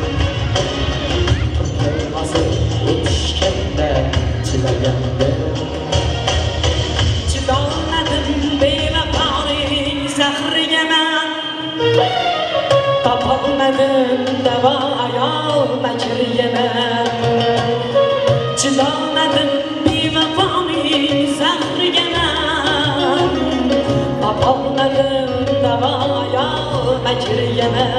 turtmasib o'tishganda chidagandi. Topolmadim davo ayol makriga, chidolmadim bevafoning zahriga. topolmadim davoya makr yana.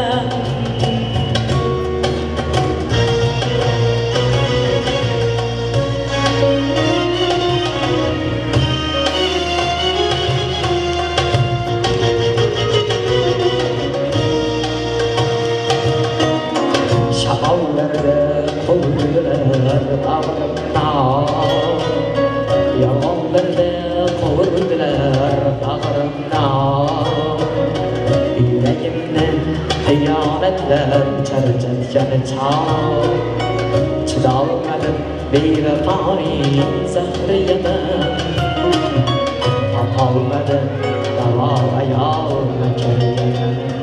Şaballarda qovurdilar bag'rimda, yolg'onlarda qovurdilar bag'rimda. Yuragimni xiyonatlar charchatganicha, chidolmadim bevafoning zahriga. Topolmadim davo ayol makriga.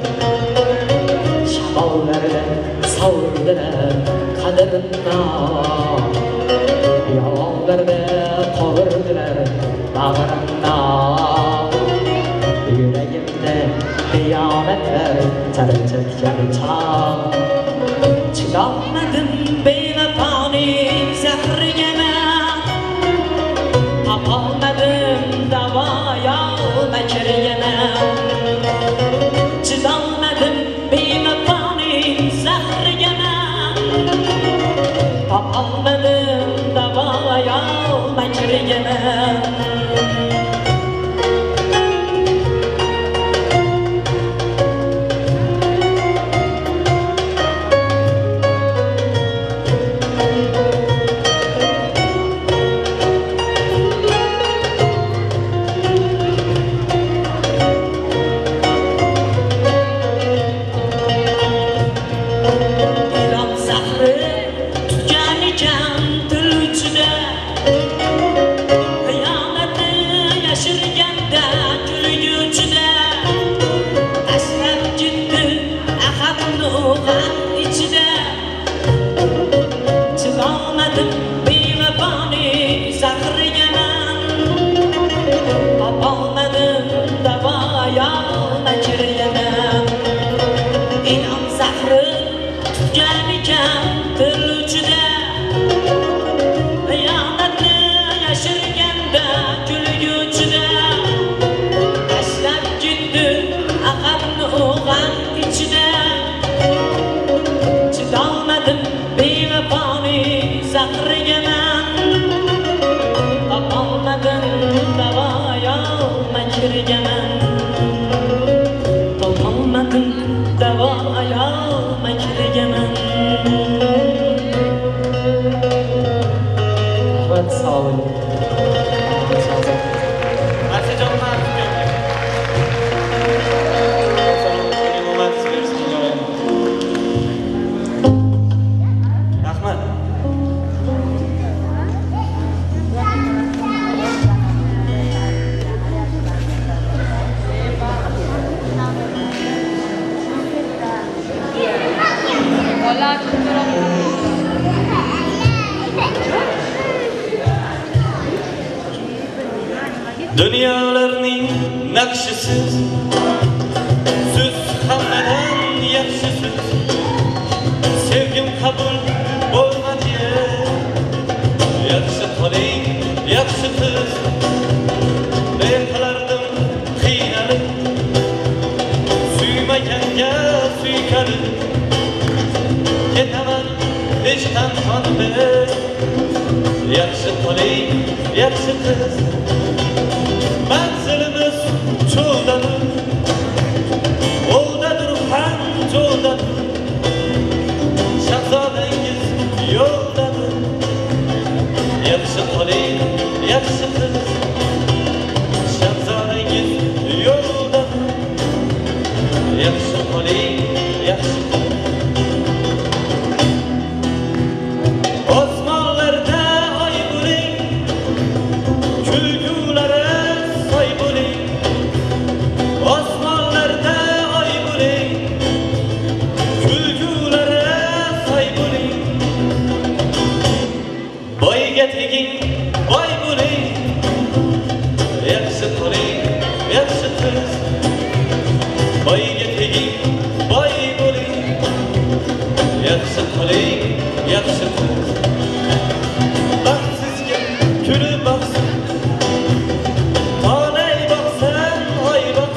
Shabollarda savurdilar qadrimni, yolg'onlarda qovurdilar bag'rimda. Yuragimda xiyonatlar charchatganicha, Chidolmadim bevafoning zahriga. Topolmadim davoya makr yana. Chidolmadim bevafoning zahriga. Topolmadim davoya makr yana. Dünyalarning naqshisiz, siz hammadan yaxshisiz. Sevgim qabul bo'lmadi, yaxshi qoling, yaxshi qiz. Men qilardim qiynalib, suymaganga suykalib. Ketaman ishdan qolib, yaxshi qoling, yaxshi qiz. Manzilimiz cho'ldadir, o'ldadir ham cho'ldadir. Shahzodangiz yo'ldadir, yaxshi qoling, yaxshi qiz. Shahzodangiz yo'ldadir, yaxshi qoling, yaxshi qiz. Osmonlarda oy bo'ling, kulgulari soy bo'ling. Osmonlarda oy bo'ling, kulgulari soy bo'ling. Boyga teging, boy bo'ling, yaxshi qoling, yaxshi qiz. Boyga teging, boy bo'ling, yaxshi qoling, yaxshi qiz. Baxtsizga kulib boqsin, onay boqsin, oy boqsin.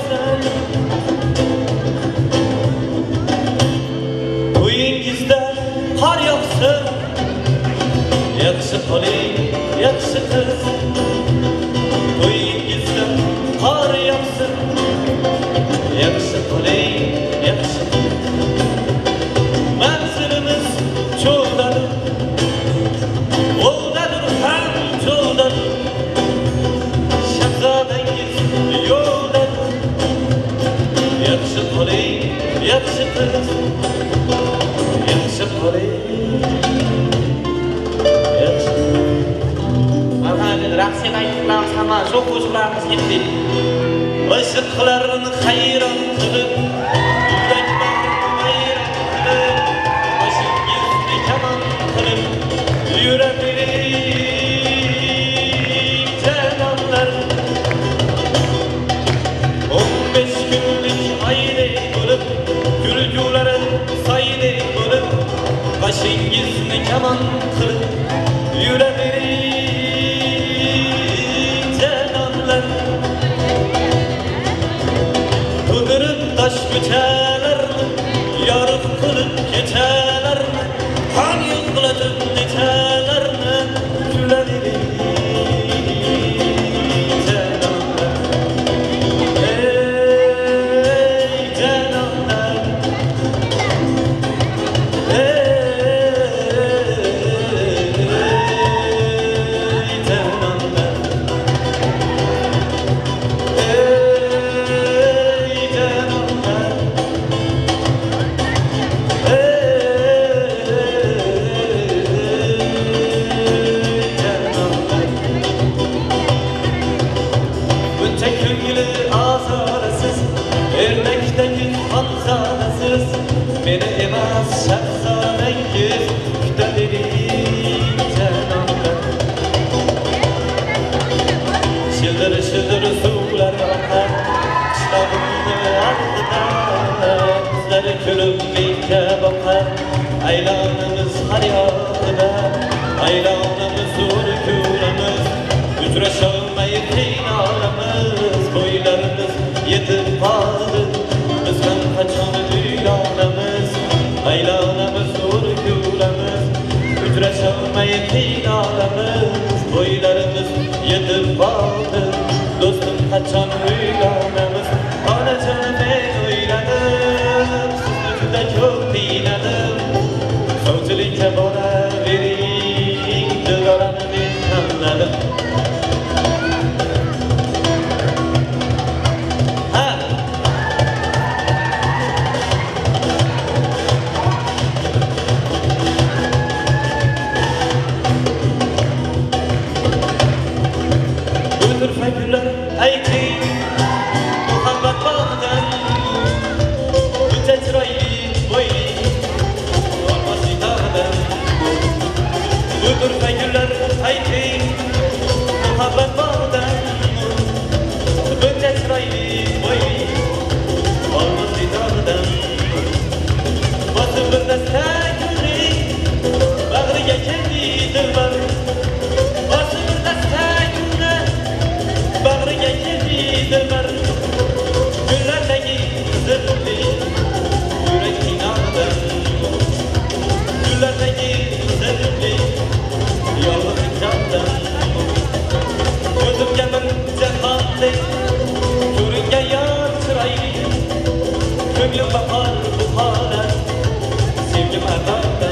yaxshi qoling, yaxshi qiz. To'yingizda qor yog'sin, yaxshi qoling, yaxshi qiz. Manzilimiz cho'ldadir, o'ldadir ham cho'ldadir. Shahzodangiz yo'ldadir, yaxshi qoling, yaxshi qiz. Yaxshi qoling. Raqsga aytib hamma shu qo'shiqlarimiz ketdi. Qo'shiqlarni hayron qilib, yuraklarni hayron qilib, boshingizni kamon qilib, yuravering janonlar. o'n besh kunlik oydek bo'lib, kulgulari soydek bo'lib, boshingizni kamon qilib, yuravering ko'chalarni yorug' qilib kechalarni qon yig'latib nechalarni kulavering janonlar. Ey janonlar, ey janonlar, meni emas shahzodangiz kutavering janonlar. Shildir shildir suvlar oqar qishlog'imni ortidan, qizlari kulib menga boqar aylonamiz har yoqda, aylonamiz zo'r ko'ramiz, uchrasholmay qiynalamiz, bo'ylarimiz yetib qoldi, biz ham qachon uylanamiz, aylonamiz zo'r ko'ramiz, uchrasholmay qiynalamiz, bo'ylarimiz yetib qoldi, do'stim qachon uylanamiz. Onajon men o'yladim, sizni juda ko'p qiynadim, sovchilikka boravering, dilorani men tanladim. Ayting muhabbat bog'idan, buncha chiroyli bo'ying olmosli tog'idan. Bu turfa gullar ayting muhabbat bog'idan, buncha chiroyli bo'ying olmosli tog'idan. Bosib bir dasta gulning bag'riga keldi dilbar, bosib bir dasta gulni bag'riga keldi dilbar. Gullardagi zirli yurak qiynoqdan, gullardagi zirli yolg'iz jondan. Ko'zimga bir jahondek ko'ringan yor chiroyli, ko'nglim bahor bu holat sevgim ardondan.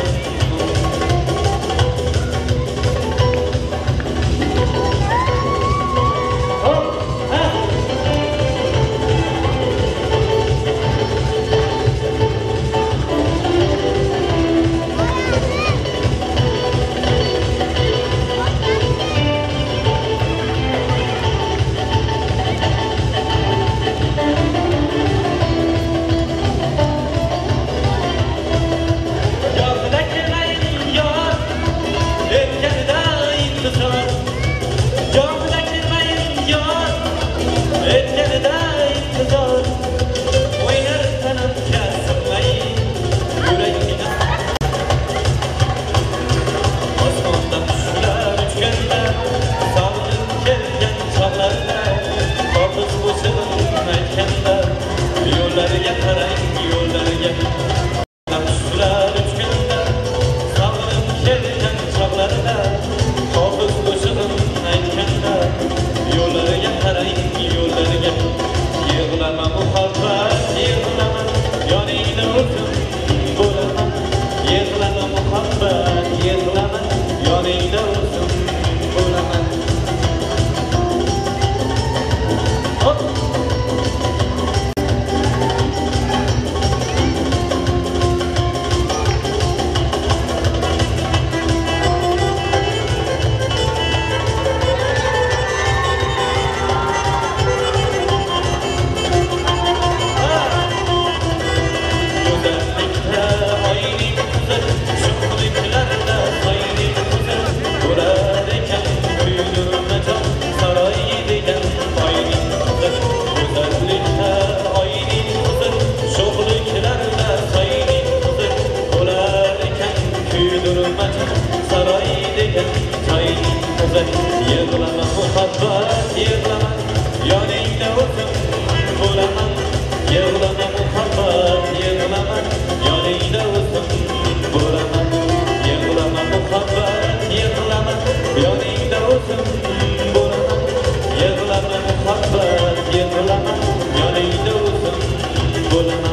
Yo'llariga qarang, yo'llariga Sular uchganda, sabrim kelgan chog'larida bo'laman